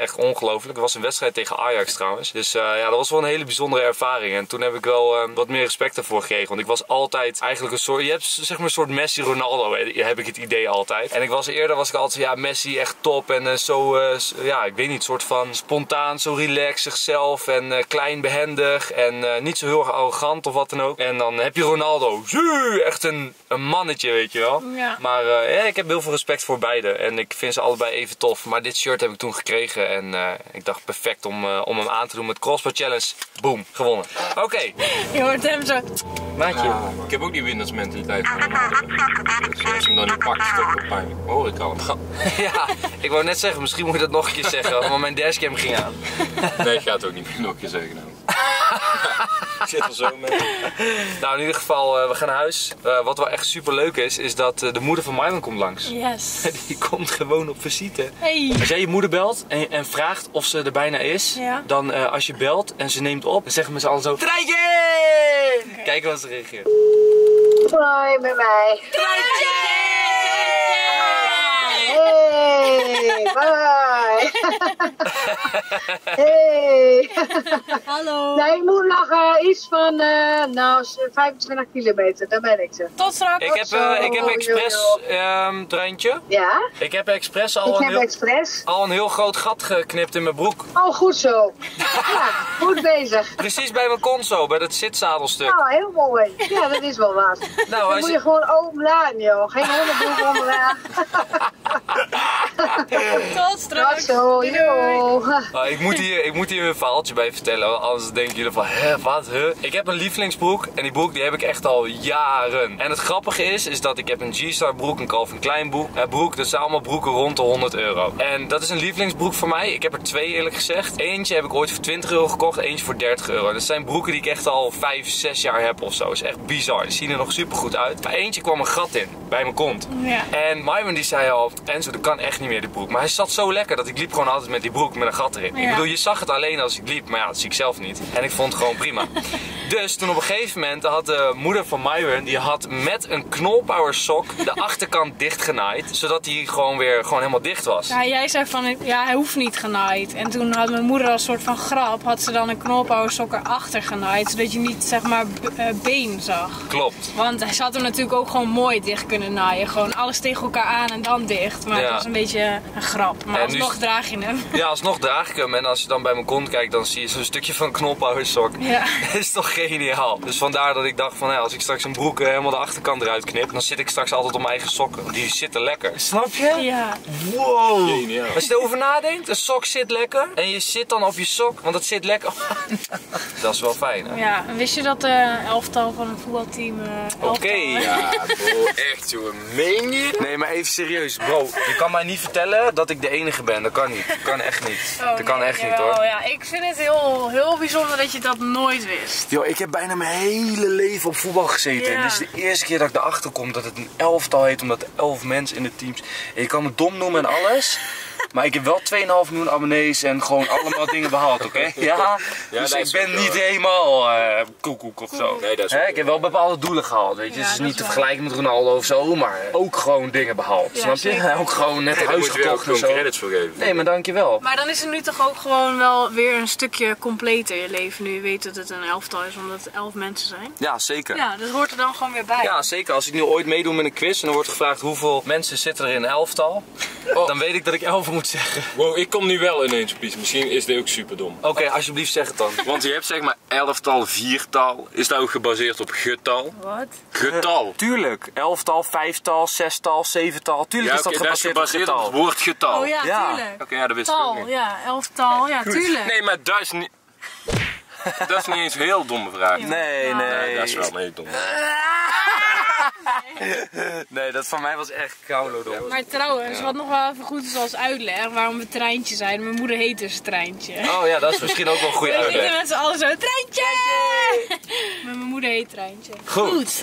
Speaker 3: echt ongelooflijk. Het was een wedstrijd tegen Ajax trouwens. Dus uh, ja, dat was wel een hele bijzondere ervaring. En toen heb ik wel uh, wat meer respect ervoor gekregen. Want ik was altijd eigenlijk een soort, je hebt zeg maar een soort Messi Ronaldo, heb ik het idee altijd. En ik was eerder was ik altijd, ja, Messi echt top en uh, zo, uh, ja, ik weet niet, soort van spontaan, zo relaxed zichzelf en uh, klein behendig en uh, niet zo heel erg arrogant of wat dan ook. En dan heb je Ronaldo, Zuu, echt een, een mannetje, weet je wel.
Speaker 2: Ja.
Speaker 3: Maar uh, ja, ik heb heel veel respect voor beide en ik vind ze allebei even tof. Maar dit shirt heb ik toen gekregen en uh, ik dacht perfect om, uh, om hem aan te doen met Crossbar Challenge. Boom, gewonnen. Oké. Okay.
Speaker 2: Je hoort hem zo.
Speaker 3: Maatje.
Speaker 4: Ja, ik heb ook die winnersmentaliteit van Ronaldo. Dus als je hem dan niet pakt, is het ook wel pijnlijk. Hoor ik al.
Speaker 3: Ja, ik wou net zeggen, misschien moet je dat nog een keer zeggen, want mijn dashcam ging aan.
Speaker 4: Nee, ik ga het ook niet nog een keer zeggen. Nou. Ik zit er zo mee.
Speaker 3: Nou, in ieder geval, uh, we gaan naar huis. Uh, wat wel echt super leuk is, is dat uh, de moeder van Myron komt langs.
Speaker 2: Yes.
Speaker 3: Die komt gewoon op visite.
Speaker 2: Hey.
Speaker 3: Als jij je moeder belt en, en vraagt of ze er bijna is,
Speaker 2: Ja.
Speaker 3: dan uh, als je belt en ze neemt op, dan zeggen we ze allen zo: Treintje! Okay. Kijken wat ze reageert.
Speaker 5: Hoi, met mij.
Speaker 2: Treintje!
Speaker 5: Hey, bye. Hey.
Speaker 2: Hallo.
Speaker 5: Nee, ik moet nog uh, iets van uh, nou, vijfentwintig kilometer, daar ben ik ze.
Speaker 2: Tot straks.
Speaker 3: Ik heb, uh, ik heb expres, um, Treintje.
Speaker 5: Ja?
Speaker 3: Ik heb expres al,
Speaker 5: Ik
Speaker 3: een
Speaker 5: heb
Speaker 3: heel,
Speaker 5: expres.
Speaker 3: al een heel groot gat geknipt in mijn broek.
Speaker 5: Oh, goed zo. Ja, goed bezig.
Speaker 3: Precies bij mijn kont zo, bij dat zitzadelstuk.
Speaker 5: Nou, heel mooi. Ja, dat is wel wat.
Speaker 3: Nou,
Speaker 5: Dan
Speaker 3: als
Speaker 5: moet
Speaker 3: je...
Speaker 5: je gewoon openlaan, joh. Geen hondenbroek onderaan.
Speaker 2: Tot straks.
Speaker 5: Dat zo, joh.
Speaker 3: Uh, ik, moet hier, ik moet hier een verhaaltje bij vertellen, want anders denken jullie van, hè, wat, hè? Ik heb een lievelingsbroek en die broek die heb ik echt al jaren. En het grappige is, is dat ik heb een G-Star broek, een Calvin Klein broek. Uh, broek, dat zijn allemaal broeken rond de honderd euro. En dat is een lievelingsbroek voor mij. Ik heb er twee eerlijk gezegd. Eentje heb ik ooit voor twintig euro gekocht, eentje voor dertig euro. Dat zijn broeken die ik echt al vijf, zes jaar heb of zo. Dat is echt bizar. Die zien er nog super goed uit. Maar eentje kwam een gat in, bij mijn kont.
Speaker 2: Ja.
Speaker 3: En Myron die zei al, Enzo, dat kan echt niet meer die broek. Maar hij zat zo lekker dat ik liep gewoon altijd met die broek met een gat erin.
Speaker 2: Ja.
Speaker 3: Ik bedoel, je zag het alleen als ik liep, maar ja, dat zie ik zelf niet. En ik vond het gewoon prima. Dus toen op een gegeven moment had de moeder van Myron, die had met een knolpower sok de achterkant dichtgenaaid. Zodat hij gewoon weer gewoon helemaal dicht was.
Speaker 2: Ja, jij zei van, ja, hij hoeft niet genaaid. En toen had mijn moeder als soort van grap, had ze dan een knolpowersok erachter genaaid. Zodat je niet, zeg maar, uh, been zag.
Speaker 3: Klopt.
Speaker 2: Want hij had hem natuurlijk ook gewoon mooi dicht kunnen naaien. Gewoon alles tegen elkaar aan en dan dicht. Maar
Speaker 3: Ja.
Speaker 2: het was een beetje een grap. Maar
Speaker 3: En
Speaker 2: alsnog
Speaker 3: nu...
Speaker 2: draag je hem.
Speaker 3: Ja, alsnog draag ik hem. En als je dan bij mijn kont kijkt, dan zie je zo'n stukje van een knolpower sok.
Speaker 2: Ja.
Speaker 3: Dat is toch geniaal. Dus vandaar dat ik dacht van, ja, als ik straks een broek uh, helemaal de achterkant eruit knip, dan zit ik straks altijd op mijn eigen sokken. Die zitten lekker. Snap je?
Speaker 2: Ja.
Speaker 3: Wow.
Speaker 4: Geniaal.
Speaker 3: Als je erover nadenkt, een sok zit lekker. En je zit dan op je sok, want het zit lekker. Dat is wel fijn, hè?
Speaker 2: Ja, en wist je dat de elftal van een voetbalteam... Uh,
Speaker 3: Oké.
Speaker 2: elftal-
Speaker 4: Ja, bro, echt jongen, meen je?
Speaker 3: Nee, maar even serieus, bro. Je kan mij niet vertellen dat ik de enige ben. Dat kan niet. Dat kan echt niet.
Speaker 2: Oh,
Speaker 3: dat kan
Speaker 2: nee,
Speaker 3: echt niet,
Speaker 2: jawel,
Speaker 3: hoor.
Speaker 2: Ja, ik vind het heel, heel bijzonder dat je dat nooit wist.
Speaker 3: Yo, ik heb bijna mijn hele leven op voetbal gezeten.
Speaker 2: Ja.
Speaker 3: En dit is de eerste keer dat ik erachter kom dat het een elftal heet, omdat er elf mensen in de teams. En je kan me dom noemen en alles. Maar ik heb wel twee komma vijf miljoen abonnees en gewoon allemaal dingen behaald, oké? Okay? Ja,
Speaker 4: Ja,
Speaker 3: dus
Speaker 4: dat
Speaker 3: ik
Speaker 4: is
Speaker 3: ben
Speaker 4: ook wel.
Speaker 3: niet helemaal uh, koekoek of zo.
Speaker 4: Nee, dat is
Speaker 3: Hè,
Speaker 4: ook
Speaker 3: ik heb wel bepaalde doelen gehaald, weet je.
Speaker 2: Ja,
Speaker 3: Het is
Speaker 2: dat
Speaker 3: niet
Speaker 2: is
Speaker 3: te
Speaker 2: waar.
Speaker 3: vergelijken met Ronaldo of zo, maar ook gewoon dingen behaald,
Speaker 2: Ja,
Speaker 3: snap je?
Speaker 2: zeker.
Speaker 3: Ook gewoon net
Speaker 4: Nee, daar
Speaker 3: huis
Speaker 4: moet je wel
Speaker 3: gekocht en
Speaker 4: gewoon
Speaker 3: zo.
Speaker 4: credits voor geven.
Speaker 3: Nee, maar dankjewel.
Speaker 2: Maar dan is het nu toch ook gewoon wel weer een stukje completer je leven. Nu je weet dat het een elftal is, omdat het elf mensen zijn.
Speaker 3: Ja, zeker.
Speaker 2: Ja, dat hoort er dan gewoon weer bij.
Speaker 3: Ja, zeker. Als ik nu ooit meedoe met een quiz en er wordt gevraagd hoeveel mensen zitten er in een elftal,
Speaker 4: Oh.
Speaker 3: dan weet ik dat ik elf moet zeggen.
Speaker 4: Wow, ik kom nu wel ineens op iets. Misschien is dit ook super dom.
Speaker 3: Oké, okay, alsjeblieft zeg het dan.
Speaker 4: Want je hebt zeg maar elftal, viertal. Is dat ook gebaseerd op getal?
Speaker 2: Wat?
Speaker 4: Getal.
Speaker 3: Tuurlijk. Elftal, vijftal, zestal, zevental. Tuurlijk
Speaker 4: Ja,
Speaker 3: is dat
Speaker 4: oké, dat is
Speaker 3: gebaseerd,
Speaker 4: gebaseerd op
Speaker 3: op
Speaker 4: het woord getal.
Speaker 2: Oh ja,
Speaker 3: Ja.
Speaker 2: tuurlijk.
Speaker 4: Oké, ja, dat wist ik ook
Speaker 2: Tal,
Speaker 4: niet.
Speaker 2: ja, elftal, ja, tuurlijk.
Speaker 4: Nee, maar dat is niet... Dat is niet eens een heel domme vraag.
Speaker 3: Nee,
Speaker 2: Ja.
Speaker 3: nee.
Speaker 4: Nee, dat is wel een heel domme.
Speaker 3: Nee, dat van mij was echt koulo dom.
Speaker 2: Maar trouwens, wat nog wel even goed is als uitleg, waarom we Treintje zijn. Mijn moeder heet dus Treintje.
Speaker 3: Oh ja, dat is misschien ook wel een goede
Speaker 2: We zitten
Speaker 3: uitleg.
Speaker 2: met z'n allen zo, Treintje! Maar mijn moeder heet Treintje.
Speaker 3: Goed.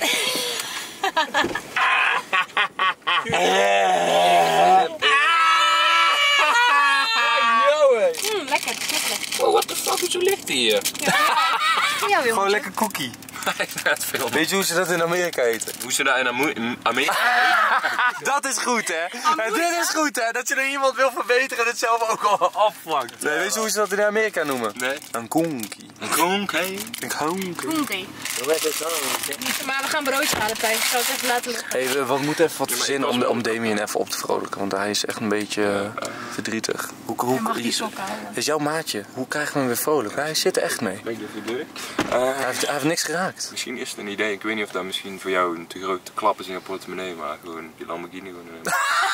Speaker 2: Mm, lekker, lekker.
Speaker 4: Oh, what the fuck, hoezo ligt die hier?
Speaker 2: Ja,
Speaker 3: Gewoon lekker cookie. Het film.
Speaker 1: Weet je hoe ze dat in Amerika eten?
Speaker 3: Hoe ze dat in Amu- in Amerika
Speaker 1: Dat is goed, hè? En dit is goed, hè? Dat je er iemand wil verbeteren en het zelf ook al afvangt. Nee, weet je hoe ze dat in Amerika noemen?
Speaker 3: Nee.
Speaker 1: Een konkie.
Speaker 3: Een konkie.
Speaker 1: Een konkie.
Speaker 2: Oké. Maar we gaan broodje halen, Thijs. Ik zal het even laten liggen.
Speaker 1: Hey, we, we moeten even wat verzinnen om, om Damien even op te vrolijken, want hij is echt een beetje uh, verdrietig. Hoe, hoe,
Speaker 2: mag die
Speaker 1: is,
Speaker 2: sokken houden.
Speaker 1: is jouw maatje? Hoe krijgen we hem weer vrolijk? Hij zit er echt mee.
Speaker 3: Ben ik de verdeur?
Speaker 1: Hij heeft, hij heeft niks geraakt.
Speaker 3: Misschien is het een idee. Ik weet niet of dat misschien voor jou een te grote klap is in je portemonnee, maar gewoon die Lamborghini gewoon. Uh...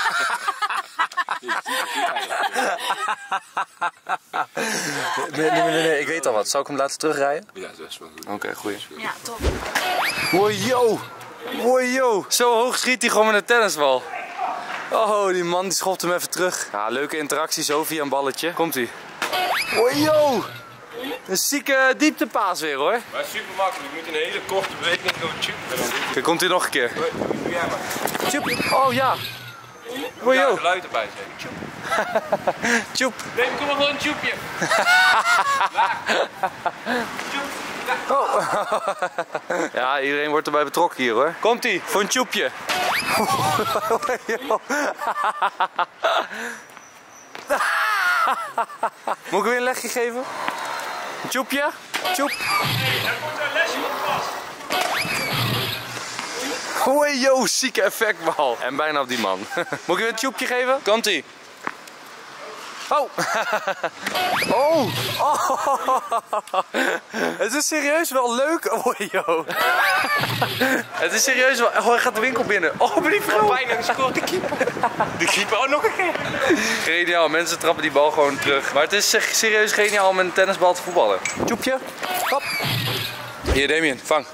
Speaker 1: nee, nee, nee, nee, ik weet al wat. Zal ik hem laten terugrijden?
Speaker 3: Ja, dat is wel goed.
Speaker 1: Oké, okay, goeie.
Speaker 2: Ja, top.
Speaker 1: Wow, yo! Wow, yo! Zo hoog schiet hij gewoon met een tennisbal. Oh, die man die schopt hem even terug. Ja, leuke interactie zo via een balletje. Komt-ie. Wow, yo! Een zieke dieptepaas weer, hoor.
Speaker 3: Maar super makkelijk. Je moet een hele korte beweging gewoon chup.
Speaker 1: Kijk, komt hij nog een keer.
Speaker 3: Doe jij maar.
Speaker 1: Chup. Oh, ja. Wow, yo.
Speaker 3: Geluid erbij zeggen.
Speaker 1: Chup.
Speaker 3: Nee, kom maar gewoon een chupje.
Speaker 1: Oh. Ja, iedereen wordt erbij betrokken hier, hoor. Komt-ie, voor een tjoepje. Moet ik weer een legje geven? Een tjoepje? Tjoep. Hoi, yo, zieke effectbal. En bijna op die man. Moet ik weer een tjoepje geven? Komt-ie. Oh. Oh. Oh. Het is serieus wel leuk. Oh, yo. Het is serieus wel. Oh, hij gaat de winkel binnen. Oh, maar die vrouw.
Speaker 3: Bijna gescoord de keeper. De keeper, oh, nog een keer.
Speaker 1: Geniaal, mensen trappen die bal gewoon terug. Maar het is serieus geniaal om met een tennisbal te voetballen. Tjoepje. Hop. Hier, Damien, vang.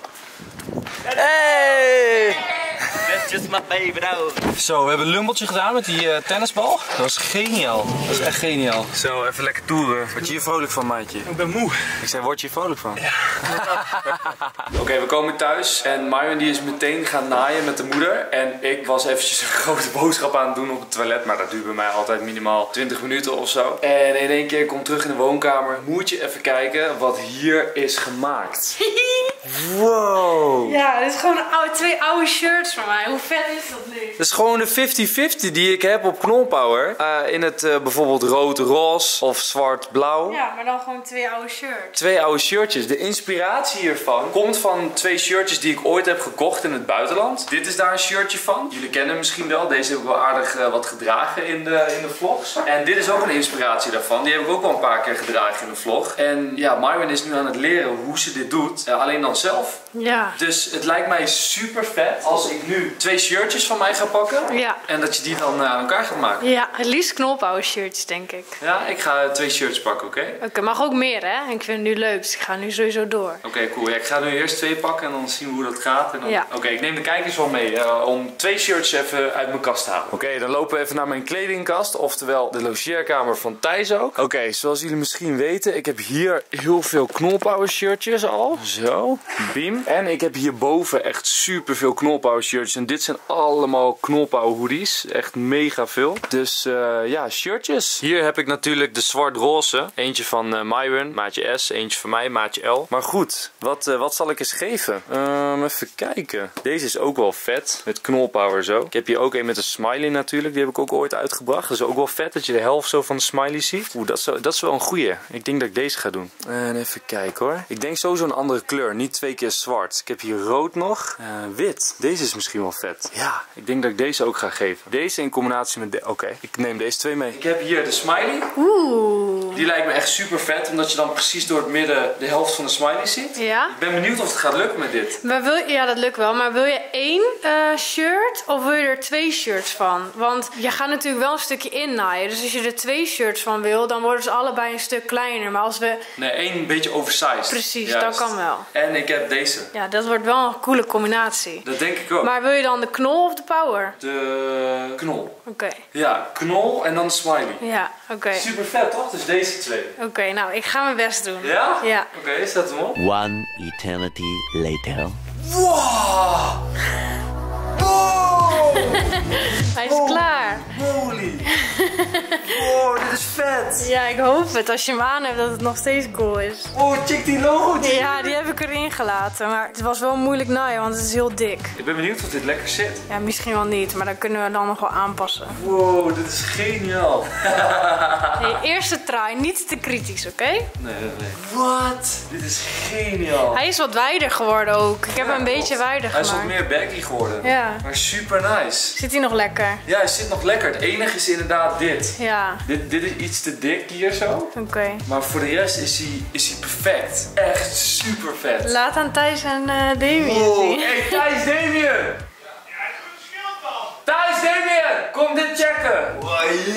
Speaker 1: Hey!
Speaker 3: That's just my favorite.
Speaker 1: Zo, we hebben een lummeltje gedaan met die uh, tennisbal. Dat was geniaal. Dat is echt geniaal. Zo, even lekker toeren. Word je hier vrolijk van, maatje?
Speaker 3: Ik ben moe.
Speaker 1: Ik zei, word je hier vrolijk van? Ja. Oké, okay, we komen thuis en Myron die is meteen gaan naaien met de moeder. En ik was eventjes een grote boodschap aan het doen op het toilet. Maar dat duurt bij mij altijd minimaal twintig minuten of zo. En in één keer kom ik terug in de woonkamer. Moet je even kijken wat hier is gemaakt. Wow.
Speaker 2: Ja, dit is gewoon oude, twee oude shirts van mij. Hoe vet is dat nu?
Speaker 1: Dat is gewoon de vijftig vijftig die ik heb op Knolpower. Uh, in het uh, bijvoorbeeld rood-roze of zwart-blauw.
Speaker 2: Ja, maar dan gewoon twee oude shirts.
Speaker 1: Twee oude shirtjes. De inspiratie hiervan komt van twee shirtjes die ik ooit heb gekocht in het buitenland. Dit is daar een shirtje van. Jullie kennen hem misschien wel. Deze heb ik wel aardig uh, wat gedragen in de, in de vlogs. En dit is ook een inspiratie daarvan. Die heb ik ook al een paar keer gedragen in de vlog. En ja, Myron is nu aan het leren hoe ze dit doet. Uh, alleen dan zelf.
Speaker 2: Ja.
Speaker 1: Dus het lijkt mij super vet als ik nu twee shirtjes van mij ga pakken.
Speaker 2: Ja.
Speaker 1: En dat je die dan uh, aan elkaar gaat maken.
Speaker 2: Ja, het liefst knolpouwen shirts, denk ik.
Speaker 1: Ja, ik ga twee shirts pakken, oké? Okay?
Speaker 2: Oké, okay, mag ook meer, hè? Ik vind het nu leuk, dus ik ga nu sowieso door.
Speaker 1: Oké, okay, cool. Ja, ik ga nu eerst twee pakken en dan zien we hoe dat gaat. En dan...
Speaker 2: Ja.
Speaker 1: Oké, okay, ik neem de kijkers wel mee uh, om twee shirts even uit mijn kast te halen. Oké, okay, dan lopen we even naar mijn kledingkast, oftewel de logeerkamer van Thijs ook. Oké, okay, zoals jullie misschien weten, ik heb hier heel veel knolpower shirtjes al. Zo, beam. En ik heb hierboven echt super veel knolpower shirtjes. En dit zijn allemaal knolpower hoodies. Echt mega veel. Dus uh, ja, shirtjes. Hier heb ik natuurlijk de zwart-roze. Eentje van uh, Myron, maatje S. Eentje van mij, maatje L. Maar goed, wat, uh, wat zal ik eens geven? Um, even kijken. Deze is ook wel vet. Met knolpower zo. Ik heb hier ook een met een smiley natuurlijk. Die heb ik ook ooit uitgebracht. Dat is ook wel vet dat je de helft zo van de smiley ziet. Oeh, dat is, dat is wel een goeie. Ik denk dat ik deze ga doen. En even kijken hoor. Ik denk sowieso een andere kleur. Niet twee keer zwart. Ik heb hier rood nog. Uh, wit. Deze is misschien wel vet. Ja, ik denk dat ik deze ook ga geven. Deze in combinatie met de... Oké, okay, ik neem deze twee mee. Ik heb hier de smiley.
Speaker 2: Oeh.
Speaker 1: Die lijkt me echt super vet. Omdat je dan precies door het midden de helft van de smiley ziet.
Speaker 2: Ja.
Speaker 1: Ik ben benieuwd of het gaat lukken met dit.
Speaker 2: Maar wil, ja, dat lukt wel. Maar wil je één uh, shirt of wil je er twee shirts van? Want je gaat natuurlijk wel een stukje innaaien. Dus als je er twee shirts van wil, dan worden ze allebei een stuk kleiner. Maar als we...
Speaker 1: Nee, één beetje oversized.
Speaker 2: Precies,
Speaker 1: juist.
Speaker 2: dat kan wel.
Speaker 1: En ik heb deze.
Speaker 2: Ja, dat wordt wel een coole combinatie.
Speaker 1: Dat denk ik ook.
Speaker 2: Maar wil je dan de knol of de power?
Speaker 1: De knol.
Speaker 2: Oké. Okay.
Speaker 1: Ja, knol en dan de smiley.
Speaker 2: Ja, oké. Okay.
Speaker 1: Super vet toch? Dus deze twee.
Speaker 2: Oké, okay, nou ik ga mijn best doen.
Speaker 1: Ja?
Speaker 2: Ja.
Speaker 1: Oké, okay, zet hem op.
Speaker 6: One eternity later.
Speaker 1: Wow! Wow!
Speaker 2: Hij is
Speaker 1: oh,
Speaker 2: klaar.
Speaker 1: Holy! Wow, dit is vet.
Speaker 2: Ja, ik hoop het. Als je hem aan hebt, dat het nog steeds cool is.
Speaker 1: Oh, check die logo.
Speaker 2: Ja, die heb ik erin gelaten. Maar het was wel moeilijk naaien, want het is heel dik.
Speaker 1: Ik ben benieuwd of dit lekker zit.
Speaker 2: Ja, misschien wel niet, maar dan kunnen we dan nog wel aanpassen.
Speaker 1: Wow, dit is geniaal.
Speaker 2: Nee, eerste try, niet te kritisch, oké? Okay?
Speaker 1: Nee, nee, nee. Wat? Dit is geniaal.
Speaker 2: Hij is wat wijder geworden ook. Ik heb
Speaker 1: Ja,
Speaker 2: hem een beetje
Speaker 1: klopt.
Speaker 2: wijder
Speaker 1: Hij
Speaker 2: gemaakt.
Speaker 1: is wat meer baggy geworden.
Speaker 2: Ja.
Speaker 1: Maar super nice.
Speaker 2: Zit hij nog lekker?
Speaker 1: Ja, hij zit nog lekker. Het enige is inderdaad dit.
Speaker 2: Ja.
Speaker 1: Dit, dit is iets te dik hier zo.
Speaker 2: Oké. Okay.
Speaker 1: Maar voor de rest is hij, is hij perfect. Echt super vet.
Speaker 2: Laat aan Thijs en uh, Damien
Speaker 1: Wow.
Speaker 2: zien.
Speaker 1: Hey Thijs, Damien! Thijs, Damien! Kom dit checken!
Speaker 7: Wow,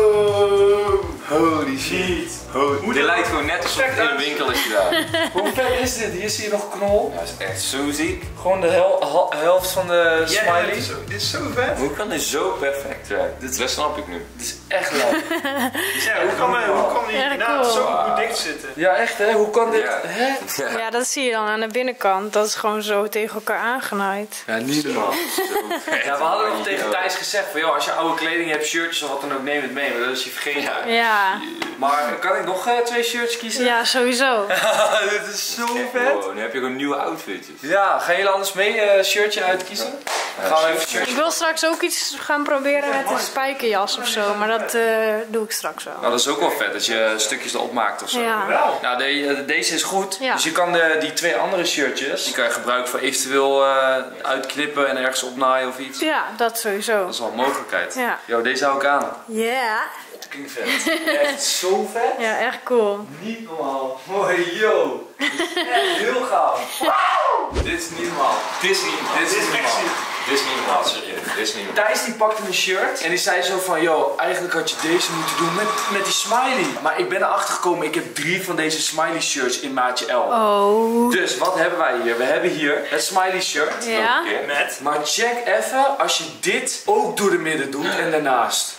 Speaker 7: yo! Holy shit. Holy. Dit lijkt gewoon net alsof het in een winkel is gedaan.
Speaker 1: Hoe vet is dit? Hier zie je nog knol.
Speaker 7: Ja, dat is echt zo ziek.
Speaker 1: Gewoon de hel hel helft van de smiley.
Speaker 7: Yeah, dit, is zo, dit is zo vet. Hoe kan dit zo perfect zijn? Dit, dat snap ik nu.
Speaker 1: Dit is echt leuk.
Speaker 8: Ja, hoe kan, uh, hoe kan die
Speaker 2: Erg
Speaker 8: naad
Speaker 2: cool.
Speaker 8: zo goed dicht zitten?
Speaker 1: Ja, echt hè? Hoe kan dit?
Speaker 7: Ja.
Speaker 1: Hè?
Speaker 7: Ja,
Speaker 2: Ja, dat zie je dan aan de binnenkant. Dat is gewoon zo tegen elkaar aangenaaid.
Speaker 1: Ja, niet normaal. Ja, we hadden nog tegen Thijs gezegd van joh, als je oude kleding hebt, shirtjes of wat dan ook, neem het mee. Maar dat is je vergeten.
Speaker 2: Ja.
Speaker 1: Maar kan ik nog uh, twee shirts kiezen?
Speaker 2: Ja, sowieso.
Speaker 1: Dit is zo vet.
Speaker 7: wow, nu heb je gewoon nieuwe outfitjes.
Speaker 1: Ja, gaan jullie anders mee een uh, shirtje uitkiezen? Dan gaan we even shirtje.
Speaker 2: Ik wil straks ook iets gaan proberen met een spijkerjas of zo. Maar dat uh, doe ik straks wel.
Speaker 1: Nou, dat is ook wel vet als je stukjes erop maakt of zo.
Speaker 2: Ja.
Speaker 1: Nou, de, deze is goed.
Speaker 2: Ja.
Speaker 1: Dus je kan de, die twee andere shirtjes, die kan je gebruiken voor eventueel uh, uitknippen en ergens opnaaien of iets.
Speaker 2: Ja, dat sowieso.
Speaker 1: Dat is wel een mogelijkheid.
Speaker 2: Ja.
Speaker 1: Yo, deze hou ik aan.
Speaker 2: Ja.
Speaker 1: Dat klinkt vet. Echt zo vet.
Speaker 2: Ja, echt cool.
Speaker 1: Niet normaal. Mooi, yo. Dit is echt heel gaaf. Wow. Dit is niet normaal. Dit is niet, dit is niet normaal.
Speaker 7: Dit is niet normaal, serieus. Dit is niet normaal.
Speaker 1: Thijs die pakte een shirt en die zei zo van, yo, eigenlijk had je deze moeten doen met, met die smiley. Maar ik ben erachter gekomen, ik heb drie van deze smiley shirts in maatje L.
Speaker 2: Oh.
Speaker 1: Dus wat hebben wij hier? We hebben hier het smiley shirt.
Speaker 2: Ja.
Speaker 8: Met?
Speaker 1: Maar check even als je dit ook door de midden doet en daarnaast.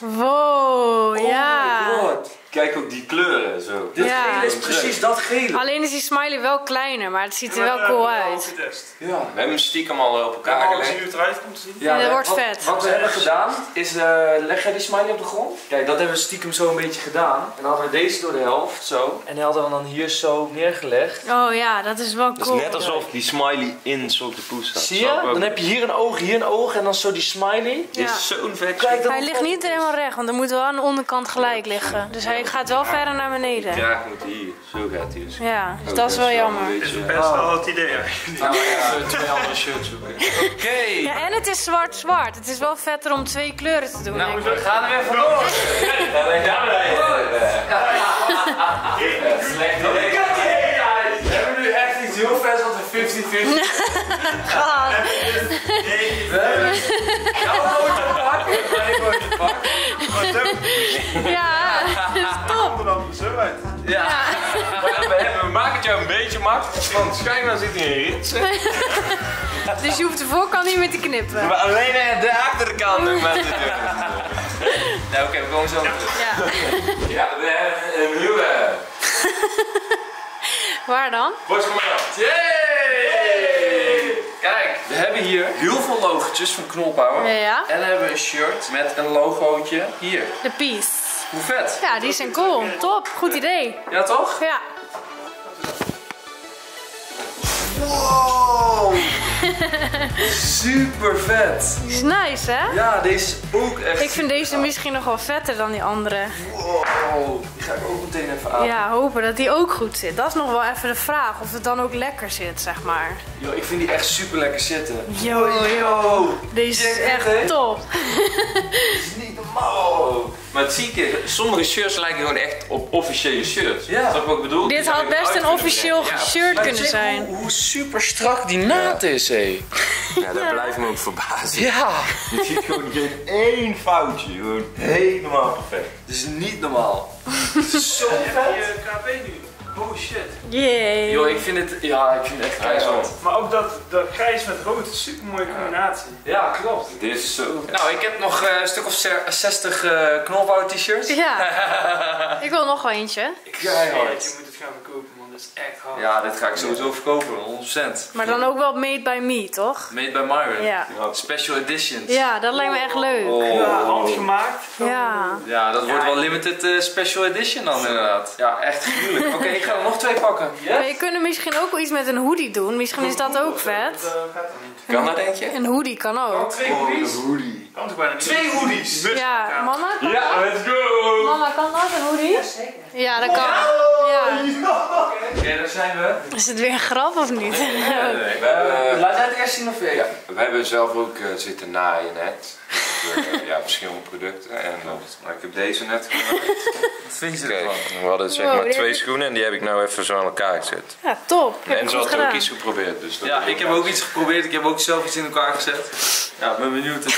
Speaker 2: Wow, ja.
Speaker 1: Oh my god.
Speaker 7: Kijk ook die kleuren zo.
Speaker 1: Dit
Speaker 2: Ja.
Speaker 1: gele is precies dat gele.
Speaker 2: Alleen is die smiley wel kleiner, maar het ziet er wel cool uit.
Speaker 1: Ja.
Speaker 7: We hebben hem stiekem al op elkaar
Speaker 8: Als
Speaker 7: gelegd.
Speaker 8: je nu het eruit komt te zien.
Speaker 2: Ja, dat
Speaker 1: we-
Speaker 2: wordt
Speaker 1: wat,
Speaker 2: vet.
Speaker 1: Wat we hebben gedaan is, uh, leg jij die smiley op de grond? Kijk, dat hebben we stiekem zo een beetje gedaan. En dan hadden we deze door de helft, zo. En die hadden we dan hier zo neergelegd.
Speaker 2: Oh ja, dat is wel
Speaker 7: Het is
Speaker 2: cool.
Speaker 7: net alsof die smiley in Soap de Poes staat.
Speaker 1: Zie je? Dan heb je hier een oog, hier een oog en dan zo die smiley.
Speaker 7: Dit
Speaker 2: Ja.
Speaker 7: is zo'n vet.
Speaker 1: Kijk, dat
Speaker 2: Hij ligt niet helemaal recht, want er moet wel aan de onderkant gelijk liggen. Dus hij gaat wel verder naar beneden.
Speaker 7: kraag moet hier. Zo gaat hij dus.
Speaker 2: Ja, dus
Speaker 7: Ook
Speaker 2: dat is wel
Speaker 7: best
Speaker 2: jammer.
Speaker 7: een
Speaker 8: Dit
Speaker 7: beetje-
Speaker 8: is best wel het idee eigenlijk.
Speaker 1: Nou, even twee andere shirts zoeken. Oké.
Speaker 2: Ja, en het is zwart-zwart. Het is wel vetter om twee kleuren te doen.
Speaker 1: Nou,
Speaker 2: denk
Speaker 1: we
Speaker 2: ik.
Speaker 1: gaan er weer vandoor. Slecht idee. We hebben nu echt iets heel vets wat we vijftig vijftig.
Speaker 2: Ah,
Speaker 1: We hebben jouw auto pakken, mijn auto pakken.
Speaker 2: ja, dat is top.
Speaker 8: Komt er dan zo uit.
Speaker 1: Ja.
Speaker 7: We, hebben- we maken het jou een beetje makkelijk, want schijnbaar zit hij in ritsen.
Speaker 2: Dus je hoeft de voorkant niet meer te knippen.
Speaker 7: Maar alleen de achterkant nog met te doen.
Speaker 1: Nou, oké, we komen zo terug.
Speaker 2: Ja.
Speaker 7: Ja, we hebben een nieuwe.
Speaker 2: Waar dan?
Speaker 7: Boys, kom maar op.
Speaker 1: Yay! Kijk, we hebben hier heel veel logotjes van Knolpower.
Speaker 2: Ja.
Speaker 1: En dan hebben we een shirt met een logootje hier.
Speaker 2: De piece.
Speaker 1: Hoe vet.
Speaker 2: Ja, die zijn cool. Top. Goed idee.
Speaker 1: Ja, toch?
Speaker 2: Ja.
Speaker 1: Wow! Super vet.
Speaker 2: Die is nice, hè?
Speaker 1: Ja, deze is ook echt.
Speaker 2: Ik vind deze misschien nog wel vetter dan die andere.
Speaker 1: Wow, die ga ik ook meteen even aan.
Speaker 2: Ja, hopen dat die ook goed zit. Dat is nog wel even de vraag. Of het dan ook lekker zit, zeg maar.
Speaker 1: Yo, ik vind die echt super lekker zitten.
Speaker 2: Yo, yo. Deze is
Speaker 1: Check dit, hè?
Speaker 2: echt top.
Speaker 1: Dat is niet normaal.
Speaker 7: Maar het zieke, sommige shirts lijken gewoon echt op officiële shirts.
Speaker 1: Ja.
Speaker 7: Snap je wat ik bedoel?
Speaker 2: Dit
Speaker 7: Die zou
Speaker 2: had
Speaker 7: je
Speaker 2: best
Speaker 7: uit
Speaker 2: een
Speaker 7: kunnen
Speaker 2: officieel
Speaker 7: brengen. Ja,
Speaker 2: shirt
Speaker 1: Maar
Speaker 2: kunnen
Speaker 1: check
Speaker 2: zijn.
Speaker 1: Hoe, hoe super strak die naad is, hé.
Speaker 7: Ja, dat blijft me ook verbazen.
Speaker 1: Ja.
Speaker 7: Je ziet gewoon geen één foutje. Gewoon helemaal perfect.
Speaker 1: Dit is niet normaal. Het is zo
Speaker 8: Heb
Speaker 1: vet.
Speaker 8: je K P nu? Oh shit.
Speaker 2: Yay.
Speaker 1: Yo, ik vind het, ja, ik vind het echt keihard.
Speaker 8: Maar ook dat, dat grijs met rood is super mooie combinatie.
Speaker 1: Ja, klopt.
Speaker 7: Dit is zo.
Speaker 1: Nou, ik heb nog uh, een stuk of zestig uh, Knolpower t-shirts.
Speaker 2: Ja. Ik wil nog wel eentje.
Speaker 8: Ik
Speaker 1: Keihard.
Speaker 8: je moet het gaan verkopen man. dit is echt hard.
Speaker 1: Ja, dit ga ik sowieso verkopen, honderd procent.
Speaker 2: Maar dan ook wel made by me, toch?
Speaker 1: Made by Myron.
Speaker 2: Ja.
Speaker 1: Special editions.
Speaker 2: Ja, dat lijkt me echt leuk.
Speaker 1: Oh.
Speaker 8: Ja, handgemaakt.
Speaker 2: Ja.
Speaker 1: Ja, dat wordt wel limited uh, special edition dan inderdaad. Ja, echt gruwelijk. Oké, okay, ik ga er nog twee pakken. Yes?
Speaker 2: Maar je kunt misschien ook wel iets met een hoodie doen. Misschien is dat ook vet.
Speaker 1: Kan dat, denk je?
Speaker 2: Een hoodie kan ook.
Speaker 8: Twee hoodies.
Speaker 7: Oh, hoodie.
Speaker 8: Kan toch bijna niet?
Speaker 1: Twee hoodies.
Speaker 2: Ja, mama kan
Speaker 1: Ja,
Speaker 2: dat?
Speaker 1: let's go.
Speaker 2: Mama, kan dat, een hoodie? Ja, zeker. Ja, dat kan. Ja.
Speaker 1: Oké, okay, daar zijn we.
Speaker 2: Is het weer een grap of niet?
Speaker 1: Nee, nee, we hebben... Laat jij het eerst zien of je? Ja.
Speaker 7: We hebben zelf ook uh, zitten naaien net. Dus, uh, ja, verschillende producten. En uh, maar ik heb deze net gemaakt.
Speaker 1: Wat vind je ervan?
Speaker 7: Kijk, we hadden zeg
Speaker 2: Wow,
Speaker 7: maar
Speaker 2: dit
Speaker 7: twee
Speaker 2: is-
Speaker 7: schoenen en die heb ik nou even zo aan elkaar gezet.
Speaker 2: Ja, top. Heb
Speaker 7: En
Speaker 2: je
Speaker 7: ze
Speaker 2: goed
Speaker 7: had ook
Speaker 2: gedaan.
Speaker 7: iets geprobeerd. Dus dat
Speaker 1: Ja, ik heb ook iets geprobeerd. Ik heb ook zelf iets in elkaar gezet. Ja, ik ben benieuwd. Wat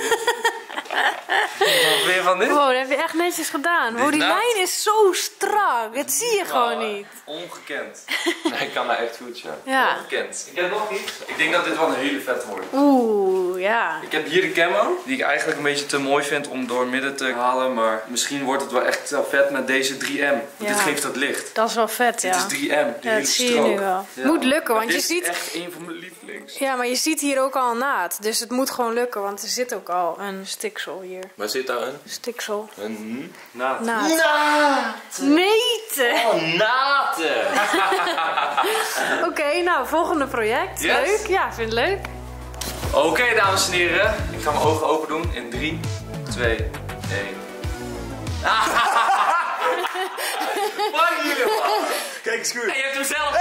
Speaker 1: vind je van dit?
Speaker 2: Wow, dat heb je echt netjes gedaan. Wow, die
Speaker 1: Inderdaad.
Speaker 2: lijn is zo strak. Dat zie je gewoon niet.
Speaker 1: Ongekend.
Speaker 7: Nee, ik kan dat echt goed, ja.
Speaker 2: Ja.
Speaker 1: Ongekend. Ik heb nog iets. Ik denk dat dit wel een hele vet wordt.
Speaker 2: Oeh, ja.
Speaker 1: Ik heb hier de camo, die ik eigenlijk een beetje te mooi vind om door midden te halen. Maar misschien wordt het wel echt wel vet met deze drie M. Want
Speaker 2: Ja.
Speaker 1: dit geeft dat licht.
Speaker 2: Dat is wel vet, ja.
Speaker 1: Dit is drie M, die
Speaker 2: Ja,
Speaker 1: hele
Speaker 2: dat zie je
Speaker 1: strook.
Speaker 2: nu wel.
Speaker 1: Ja.
Speaker 2: Moet lukken, want
Speaker 1: Maar
Speaker 2: je
Speaker 1: dit
Speaker 2: ziet...
Speaker 1: is echt een van mijn lievelings.
Speaker 2: Ja, maar je ziet hier ook al een naad. Dus het moet gewoon lukken, want er zit ook al een stiksel hier.
Speaker 7: Waar zit daar een?
Speaker 2: Stiksel.
Speaker 7: Een
Speaker 1: Naad.
Speaker 2: Naad. Neten!
Speaker 7: Oh, naten!
Speaker 2: Oké, nou, volgende project.
Speaker 1: Yes.
Speaker 2: Leuk. Ja, ik vind het leuk.
Speaker 1: Oké, okay, dames en heren. Ik ga mijn ogen open doen in drie, twee, één. Wat jullie man?
Speaker 7: Kijk eens goed.
Speaker 1: En je hebt hem zelf.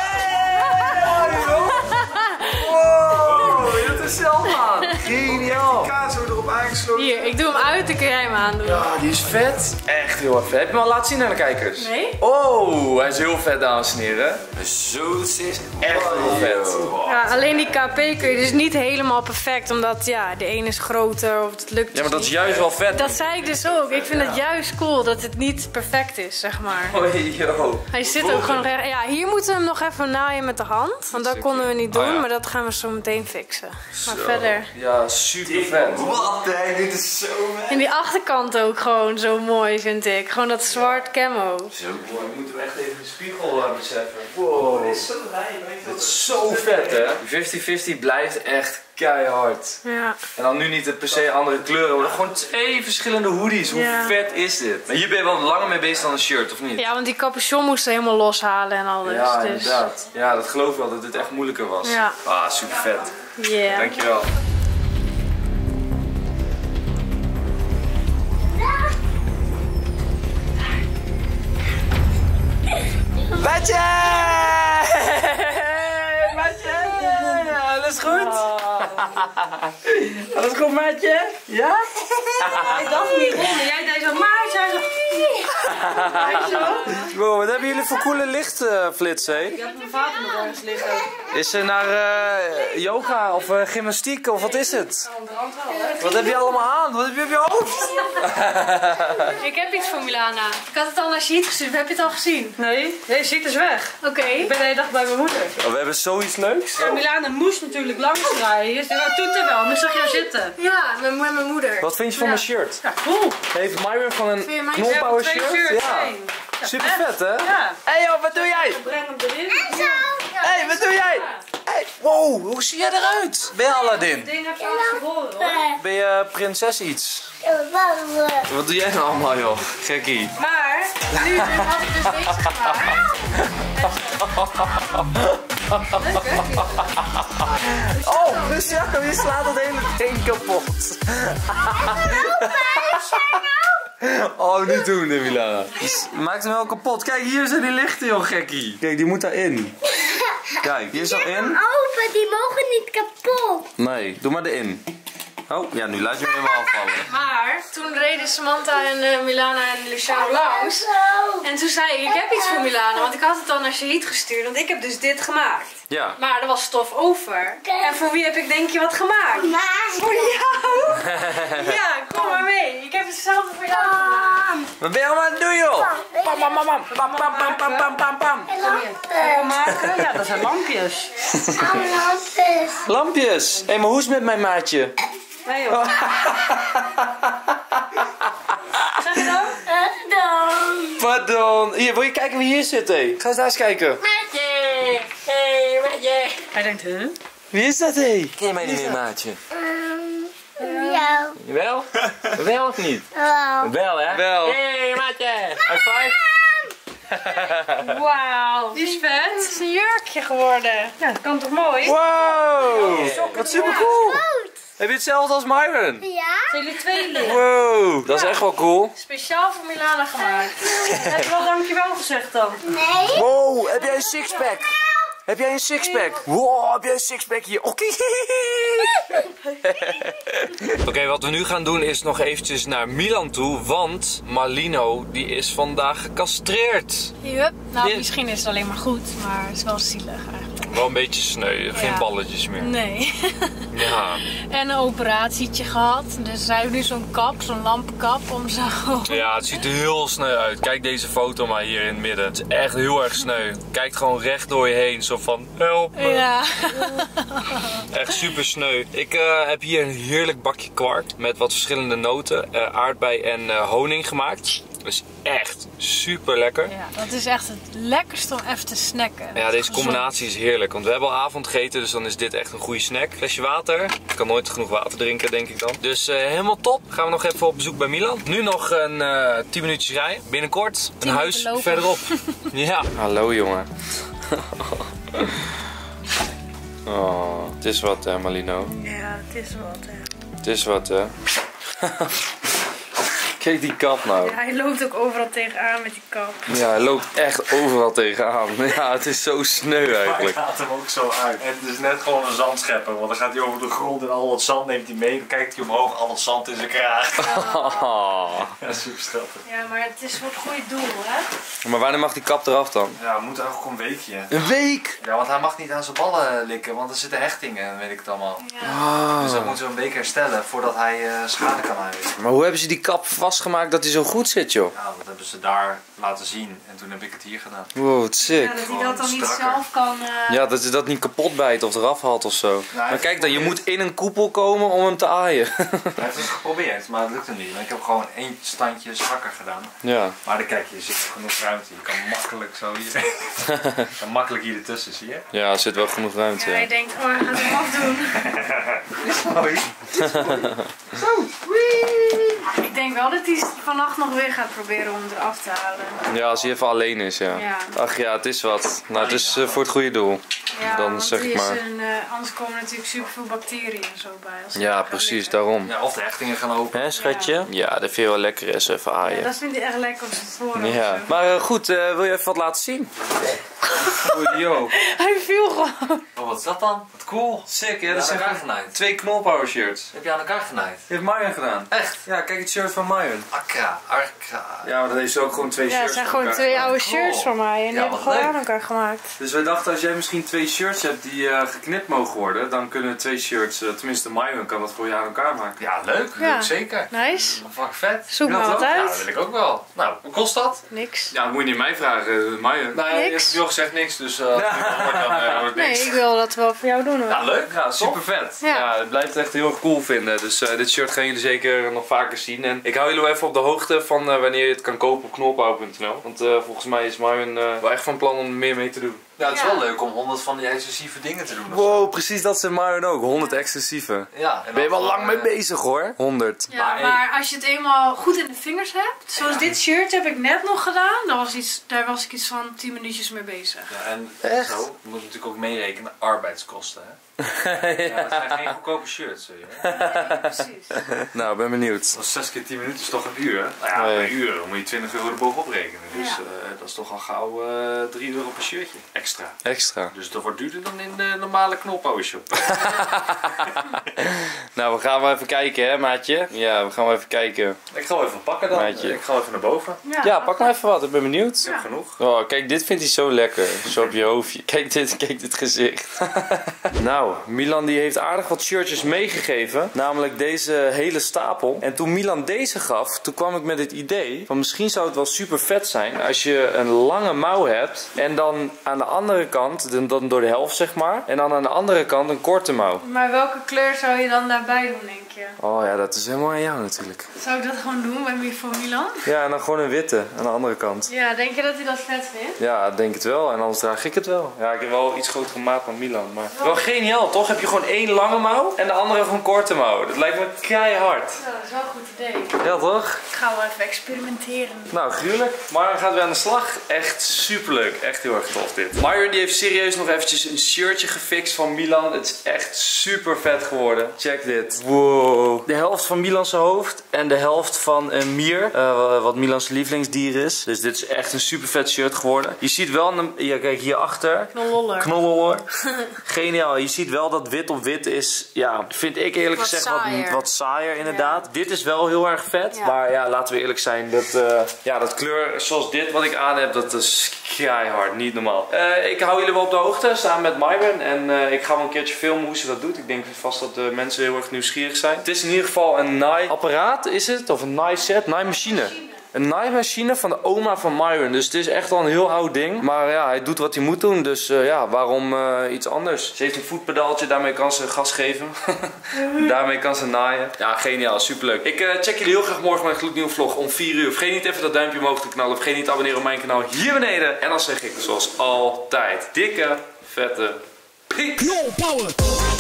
Speaker 1: Wow, je hebt hem zelf aan. Geniaal.
Speaker 8: Kaas zo erop aangesloten.
Speaker 2: Hier, ik doe hem uit, dan kun jij hem aandoen.
Speaker 1: Ja, die is vet. Echt heel erg vet. Heb je hem al laten zien aan de kijkers?
Speaker 2: Nee?
Speaker 1: Oh, hij is heel vet, dames en heren.
Speaker 7: Zo is
Speaker 1: Echt heel vet.
Speaker 2: Ja, alleen die K P kun je dus niet helemaal perfect, omdat ja, de een is groter of het lukt
Speaker 1: Ja,
Speaker 2: dus
Speaker 1: maar dat is
Speaker 2: niet.
Speaker 1: juist wel vet.
Speaker 2: Dat zei ik dus ook. Ik vind het juist cool dat het niet perfect is, zeg maar.
Speaker 1: Oh, yo.
Speaker 2: Hij zit ook gewoon recht. Ja, hier moeten we hem nog even naaien met de hand. Want dat konden we niet doen,
Speaker 1: Oh, ja.
Speaker 2: maar dat gaan we zo meteen fixen. Maar
Speaker 1: Zo.
Speaker 2: verder.
Speaker 1: Ja, super vet.
Speaker 7: Wat, hè? Dit is zo vet.
Speaker 2: En die achterkant ook gewoon zo mooi, vind ik. Gewoon dat zwart camo.
Speaker 1: Zo mooi. We moeten echt even de spiegel uh, beseffen. Wow. Dit is zo Dit is zo vet, hè? vijftig vijftig blijft echt keihard.
Speaker 2: Ja.
Speaker 1: En dan nu niet het per se andere kleuren, maar gewoon twee verschillende hoodies. Hoe
Speaker 2: Ja.
Speaker 1: vet is dit? Maar hier ben je wel langer mee bezig dan een shirt, of niet?
Speaker 2: Ja, want die capuchon moesten helemaal loshalen en alles.
Speaker 1: Ja,
Speaker 2: dus.
Speaker 1: inderdaad. Ja, dat geloof ik wel, dat dit echt moeilijker was.
Speaker 2: Ja.
Speaker 1: Ah, super vet.
Speaker 2: Yeah.
Speaker 1: Dankjewel. Maatje! Maatje! Alles goed? Alles goed, maatje? Ja?
Speaker 2: Ik dacht niet onder. Jij deed zo, maar jij zo.
Speaker 1: Wow, wat hebben jullie voor coole lichtflitsen, hè?
Speaker 2: Ik heb mijn vader nog ergens liggen.
Speaker 1: Is ze naar uh, yoga of uh, gymnastiek of wat is het? Wat heb je allemaal aan? Wat heb je op je hoofd?
Speaker 2: Ik heb iets voor Milana. Ik had het al naar Sheet gestuurd. Heb je het al gezien?
Speaker 9: Nee, deze Sheet is weg.
Speaker 2: Oké.
Speaker 9: Ik ben de hele dag bij mijn moeder.
Speaker 1: Oh, we hebben zoiets leuks.
Speaker 9: En Milana moest natuurlijk langs rijden. Ze doet er wel, nu zag je haar zitten.
Speaker 2: Ja, met met mijn moeder.
Speaker 1: Wat vind je van mijn shirt?
Speaker 9: Ja, cool.
Speaker 1: Heeft Myron van een
Speaker 2: Vind je mijn
Speaker 1: knolpower
Speaker 9: Twee
Speaker 1: shirt?
Speaker 9: shirts,
Speaker 1: Ja.
Speaker 9: één. Ja,
Speaker 1: Super vet, hè?
Speaker 9: Ja.
Speaker 1: Hé hey, joh, wat doe jij?
Speaker 9: Breng hem erin.
Speaker 2: Ja.
Speaker 1: Hé, hey, wat doe jij? Hey, wow, hoe zie jij eruit? Ben je Aladdin?
Speaker 9: Het ding heb je al geboren hoor.
Speaker 1: Ben je prinses iets? Wat doe jij nou allemaal, joh? Gekkie.
Speaker 2: Maar, nu, nu had ik dus deze gemaakt.
Speaker 1: Oh, dus Jacco, je slaat het hele ding kapot. Oh, niet doen, hè, Milana. Maakt hem wel kapot. Kijk, hier zijn die lichten, joh, gekkie. Kijk, die moet daarin. Kijk, hier is al in.
Speaker 10: Open, die mogen niet kapot.
Speaker 1: Nee, doe maar erin. Oh, ja, nu laat je hem helemaal afvallen.
Speaker 2: Maar, toen reden Samantha en uh, Milana en Luciano langs. En toen zei ik, ik heb iets voor Milana. Want ik had het al naar Shahid gestuurd. Want ik heb dus dit gemaakt.
Speaker 1: Ja.
Speaker 2: Maar er was stof over. En voor wie heb ik denk je wat gemaakt? Voor jou? Ja, kom maar mee. Ik heb hetzelfde voor jou gemaakt.
Speaker 1: Wat ben je allemaal aan het doen, joh? Pam, pam, pam, pam, pam, pam, pam, pam, pam, pam, pam.
Speaker 9: Lekker maken? Ja, dat zijn lampjes.
Speaker 10: Lampjes.
Speaker 1: Lampjes. Hé, hey, maar hoe is het met mijn maatje?
Speaker 9: Nee joh. Zeg je dan?
Speaker 10: Dan.
Speaker 1: Pardon. Hier, wil je kijken wie hier zit, hé? Ga eens daar eens kijken.
Speaker 10: Maar
Speaker 9: Hij denkt, huh?
Speaker 3: Wie is dat, hé? Ken je mij niet meer, maatje?
Speaker 10: Um, ja.
Speaker 3: Wel? Wel of niet?
Speaker 10: Wel.
Speaker 3: Wel, hè? Wel. Hé, hey, maatje! High five!
Speaker 9: Wauw, die is vet.
Speaker 2: Het is een jurkje geworden.
Speaker 9: Ja, dat kan toch mooi?
Speaker 3: Wow! Wat super cool! Heb je hetzelfde als Myron?
Speaker 10: Ja?
Speaker 9: Zijn jullie tweeling?
Speaker 3: Wow, dat is echt wel cool.
Speaker 2: Speciaal voor Milana gemaakt.
Speaker 9: Heb je wel dankjewel gezegd dan?
Speaker 10: Nee.
Speaker 3: Wow, heb jij een sixpack? Heb jij een sixpack? Wow, heb jij een sixpack hier? Oké. Oké, okay, wat we nu gaan doen is nog eventjes naar Milan toe, want Malino die is vandaag gecastreerd.
Speaker 2: Yup. Nou,
Speaker 3: Dit-
Speaker 2: misschien is het alleen maar goed, maar het is wel zielig eigenlijk.
Speaker 3: Wel een beetje sneu, geen
Speaker 2: Ja.
Speaker 3: balletjes meer.
Speaker 2: Nee.
Speaker 3: Ja.
Speaker 2: En een operatietje gehad. Dus zij heeft nu zo'n kap, zo'n lampenkap om zo.
Speaker 3: Ja, het ziet er heel sneu uit. Kijk deze foto maar hier in het midden. Het is echt heel erg sneu. Kijkt gewoon recht door je heen, zo van help me.
Speaker 2: Ja.
Speaker 3: Echt super sneu. Ik uh, heb hier een heerlijk bakje kwark met wat verschillende noten, uh, aardbei en uh, honing gemaakt. Dus echt super lekker.
Speaker 2: Ja, dat is echt het lekkerste om even te snacken.
Speaker 3: Ja, deze combinatie is heerlijk. Want we hebben al avond gegeten, dus dan is dit echt een goede snack. Flesje water. Ik kan nooit genoeg water drinken, denk ik dan. Dus uh, helemaal top. Gaan we nog even op bezoek bij Milan. Nu nog een uh, tien minuutjes rijden. Binnenkort een huis verderop. Ja. Hallo jongen. Oh, het is wat hè, Malino.
Speaker 9: Ja, het is wat hè.
Speaker 3: Het is wat hè. Kijk die kap nou.
Speaker 9: Ja, hij loopt ook overal tegenaan met die kap.
Speaker 3: Ja, hij loopt echt overal tegenaan. Ja, het is zo sneu eigenlijk.
Speaker 4: Hij gaat hem ook zo uit. En het is net gewoon een zandschepper, want dan gaat hij over de grond en al het zand neemt hij mee. Dan kijkt hij omhoog, al het zand in zijn kraag. Ja, super schattig.
Speaker 2: Ja, maar het is voor het goede doel, hè?
Speaker 3: Maar wanneer mag die kap eraf dan?
Speaker 4: Ja, we moeten eigenlijk een weekje.
Speaker 3: Een week?
Speaker 7: Ja, want hij mag niet aan zijn ballen likken, want er zitten hechtingen, weet ik het allemaal.
Speaker 3: Ah.
Speaker 7: Dus dat moeten we een week herstellen voordat hij uh, schade kan aanrichten.
Speaker 3: Maar hoe hebben ze die kap vastgemaakt dat hij zo goed zit, joh?
Speaker 7: Nou, dat hebben ze daar laten zien en toen heb ik het hier gedaan.
Speaker 3: Wow, wat sick.
Speaker 2: Ja, dat hij dat dan niet zelf kan... Uh...
Speaker 3: Ja, dat hij dat niet kapot bijt of eraf haalt of zo. Maar kijk dan, je moet in een koepel komen om hem te aaien.
Speaker 7: Hij heeft het geprobeerd, maar het lukte niet. Ik heb gewoon één standje zwakker gedaan.
Speaker 3: Ja.
Speaker 7: Maar dan kijk je, er zit genoeg ruimte. Je kan makkelijk zo hier. Je kan makkelijk hier ertussen, zie je?
Speaker 3: Ja, er zit wel genoeg ruimte.
Speaker 2: Ja, hij denkt, oh, hij gaat hem afdoen.
Speaker 7: Dit is mooi.
Speaker 2: Zo, ik denk wel dat hij vannacht nog weer gaat proberen om hem eraf te halen.
Speaker 3: Ja, als hij even alleen is, ja.
Speaker 2: Ja.
Speaker 3: Ach ja, het is wat. Nou, het is uh, voor het goede doel.
Speaker 2: Ja,
Speaker 3: Dan
Speaker 2: want
Speaker 3: zeg
Speaker 2: die
Speaker 3: ik
Speaker 2: is
Speaker 3: maar.
Speaker 2: Een, uh, anders komen natuurlijk superveel bacteriën en zo bij. Als hij
Speaker 3: Ja,
Speaker 2: gaat
Speaker 3: precies,
Speaker 2: liggen.
Speaker 3: daarom.
Speaker 7: Ja, of de hechtingen gaan open.
Speaker 3: Hè, schatje? Ja, dat vind je wel lekker eens even
Speaker 2: Ja,
Speaker 3: aaien.
Speaker 2: dat vindt hij echt lekker op zijn voorhoofd.
Speaker 3: Ja. Maar uh, goed, uh, wil je even wat laten zien? Oh, yo.
Speaker 2: Hij viel gewoon.
Speaker 7: Oh, wat is dat dan? Wat cool.
Speaker 3: Sick,
Speaker 7: Ja, dat zijn elkaar genaaid.
Speaker 3: twee knolpower shirts.
Speaker 7: Heb je aan elkaar genaaid?
Speaker 3: Heeft Marjan gedaan.
Speaker 7: Echt?
Speaker 3: Ja, kijk het shirt van Marjan.
Speaker 7: Akra, Arka.
Speaker 3: Ja, maar dat heeft ze ook gewoon twee
Speaker 2: Ja,
Speaker 3: shirts
Speaker 2: het zijn
Speaker 3: van
Speaker 2: gewoon
Speaker 3: elkaar
Speaker 2: twee
Speaker 3: gemaakt.
Speaker 2: oude shirts van mij. En die
Speaker 7: Ja,
Speaker 2: hebben we
Speaker 7: wat
Speaker 2: gewoon
Speaker 7: leuk.
Speaker 2: aan elkaar gemaakt.
Speaker 3: Dus wij dachten, als jij misschien twee shirts hebt die uh, geknipt mogen worden, dan kunnen twee shirts, uh, tenminste Marjan kan dat voor je aan elkaar maken.
Speaker 7: Ja, leuk.
Speaker 2: Ja.
Speaker 7: Leuk zeker.
Speaker 2: Nice.
Speaker 7: Fuck vet.
Speaker 2: Zoek
Speaker 3: Wil
Speaker 2: maar
Speaker 3: dat
Speaker 2: wat
Speaker 3: ook?
Speaker 7: Ja,
Speaker 2: uit.
Speaker 7: dat wil ik ook wel. Nou, hoe kost dat?
Speaker 2: Niks.
Speaker 3: Ja, dat moet je niet mij vragen, Marjan.
Speaker 7: Nou, je
Speaker 2: Niks.
Speaker 7: hebt nu al gezegd niks, dus uh, als het niet wordt, dan uh, wordt
Speaker 2: Nee,
Speaker 7: niks.
Speaker 2: ik wil dat wel voor jou doen hoor.
Speaker 7: Ja, leuk.
Speaker 3: Ja, super vet.
Speaker 2: Ja.
Speaker 3: Ja, het blijft echt heel erg cool vinden. Dus uh, dit shirt gaan jullie zeker nog vaker zien. En ik hou jullie wel even op de hoogte van uh, wanneer je het kan kopen op knolpower punt n l. Want uh, volgens mij is Marjan uh, wel echt van plan om er meer mee te doen.
Speaker 7: Ja, het is
Speaker 2: Ja.
Speaker 7: wel leuk om honderd van die exclusieve dingen te doen. of zo.
Speaker 3: Wow, precies dat zijn Marjan ook. honderd exclusieve.
Speaker 7: Ja, en
Speaker 3: Ben je
Speaker 7: dan
Speaker 3: wel lang mee
Speaker 7: gewoon, uh,
Speaker 3: bezig hoor. honderd.
Speaker 2: Ja,
Speaker 7: Maar,
Speaker 2: maar als je het eenmaal goed in de vingers hebt, zoals dit shirt heb ik net nog gedaan, daar was, iets, daar was ik iets van tien minuutjes mee bezig.
Speaker 7: Ja, en
Speaker 3: Echt?
Speaker 7: zo, je moet natuurlijk ook meerekenen arbeidskosten. Hè? Ja, dat zijn geen goedkope shirts. Zul je, hè?
Speaker 2: Ja, precies.
Speaker 3: Nou, ben benieuwd.
Speaker 4: Dat is zes keer tien minuten is toch een uur, hè? Nou ja,
Speaker 3: Nee.
Speaker 4: een uur, dan moet je twintig euro erbovenop rekenen. Dus
Speaker 2: Ja.
Speaker 4: uh, dat is toch al gauw uh, drie euro per shirtje. Extra.
Speaker 3: Extra.
Speaker 4: Dus dat wordt duurder dan in de normale knolpower shop.
Speaker 3: Nou, we gaan wel even kijken hè, maatje. Ja, we gaan wel even kijken.
Speaker 4: Ik ga wel even pakken dan.
Speaker 3: Maatje.
Speaker 4: Ik ga wel even naar boven.
Speaker 3: Ja, pak maar even wat. Ik ben benieuwd.
Speaker 4: Ik heb genoeg.
Speaker 3: Oh, kijk, dit vindt hij zo lekker. Zo op je hoofdje. Kijk dit, kijk dit gezicht.
Speaker 1: Nou, Milan die heeft aardig wat shirtjes meegegeven. Namelijk deze hele stapel. En toen Milan deze gaf, toen kwam ik met het idee van misschien zou het wel super vet zijn als je een lange mouw hebt. En dan aan de andere kant, dan door de helft zeg maar. En dan aan de andere kant een korte mouw.
Speaker 2: Maar welke kleur zou je dan daarbij doen, denk je?
Speaker 1: Oh ja, dat is helemaal aan jou natuurlijk.
Speaker 2: Zou ik dat gewoon doen bij mij voor Milan?
Speaker 1: Ja, en dan gewoon een witte aan de andere kant.
Speaker 2: Ja, denk je dat hij dat vet vindt?
Speaker 1: Ja, denk het wel. En anders draag ik het wel. Ja, ik heb wel iets grotere maat dan Milan. Maar wel geniaal, toch? Heb je gewoon één lange mouw en de andere gewoon korte mouw. Dat lijkt me keihard.
Speaker 2: Ja, dat is wel een goed idee.
Speaker 1: Ja, toch?
Speaker 2: Ik ga wel even experimenteren.
Speaker 1: Nou, gruwelijk. Myron gaat weer aan de slag. Echt superleuk. Echt heel erg tof dit. Myron die heeft serieus nog eventjes een shirtje gefixt van Milan. Het is echt super vet geworden. Check dit. Wow. De helft van Milan's hoofd en de helft van een mier. Uh, wat Milan's lievelingsdier is. Dus dit is echt een super vet shirt geworden. Je ziet wel, een, ja, kijk hierachter.
Speaker 2: Knolloller.
Speaker 1: Knolloller. Geniaal. Je ziet wel dat wit op wit is, ja, vind ik eerlijk
Speaker 2: wat
Speaker 1: gezegd
Speaker 2: saaier.
Speaker 1: Wat, wat saaier inderdaad.
Speaker 2: Ja.
Speaker 1: Dit is wel heel erg vet.
Speaker 2: Ja.
Speaker 1: Maar ja, laten we eerlijk zijn. Dat, uh, ja, dat kleur zoals dit wat ik aan heb, dat is keihard. Niet normaal. Uh, ik hou jullie wel op de hoogte samen met Myron. En uh, ik ga wel een keertje filmen hoe ze dat doet. Ik denk vast dat de mensen heel erg nieuwsgierig zijn. Het is in ieder geval een naaiapparaat, is het? Of een naaiset? Naaimachine. Een naaimachine van de oma van Myron. Dus het is echt al een heel oud ding. Maar ja, hij doet wat hij moet doen. Dus uh, ja, waarom uh, iets anders? Ze heeft een voetpedaaltje. Daarmee kan ze gas geven. Daarmee kan ze naaien. Ja, geniaal. Superleuk. Ik uh, check jullie heel graag morgen met een gloednieuwe vlog om vier uur. Vergeet niet even dat duimpje omhoog te knallen. Vergeet niet te abonneren op mijn kanaal hier beneden. En dan zeg ik zoals altijd. Dikke, vette... Peace.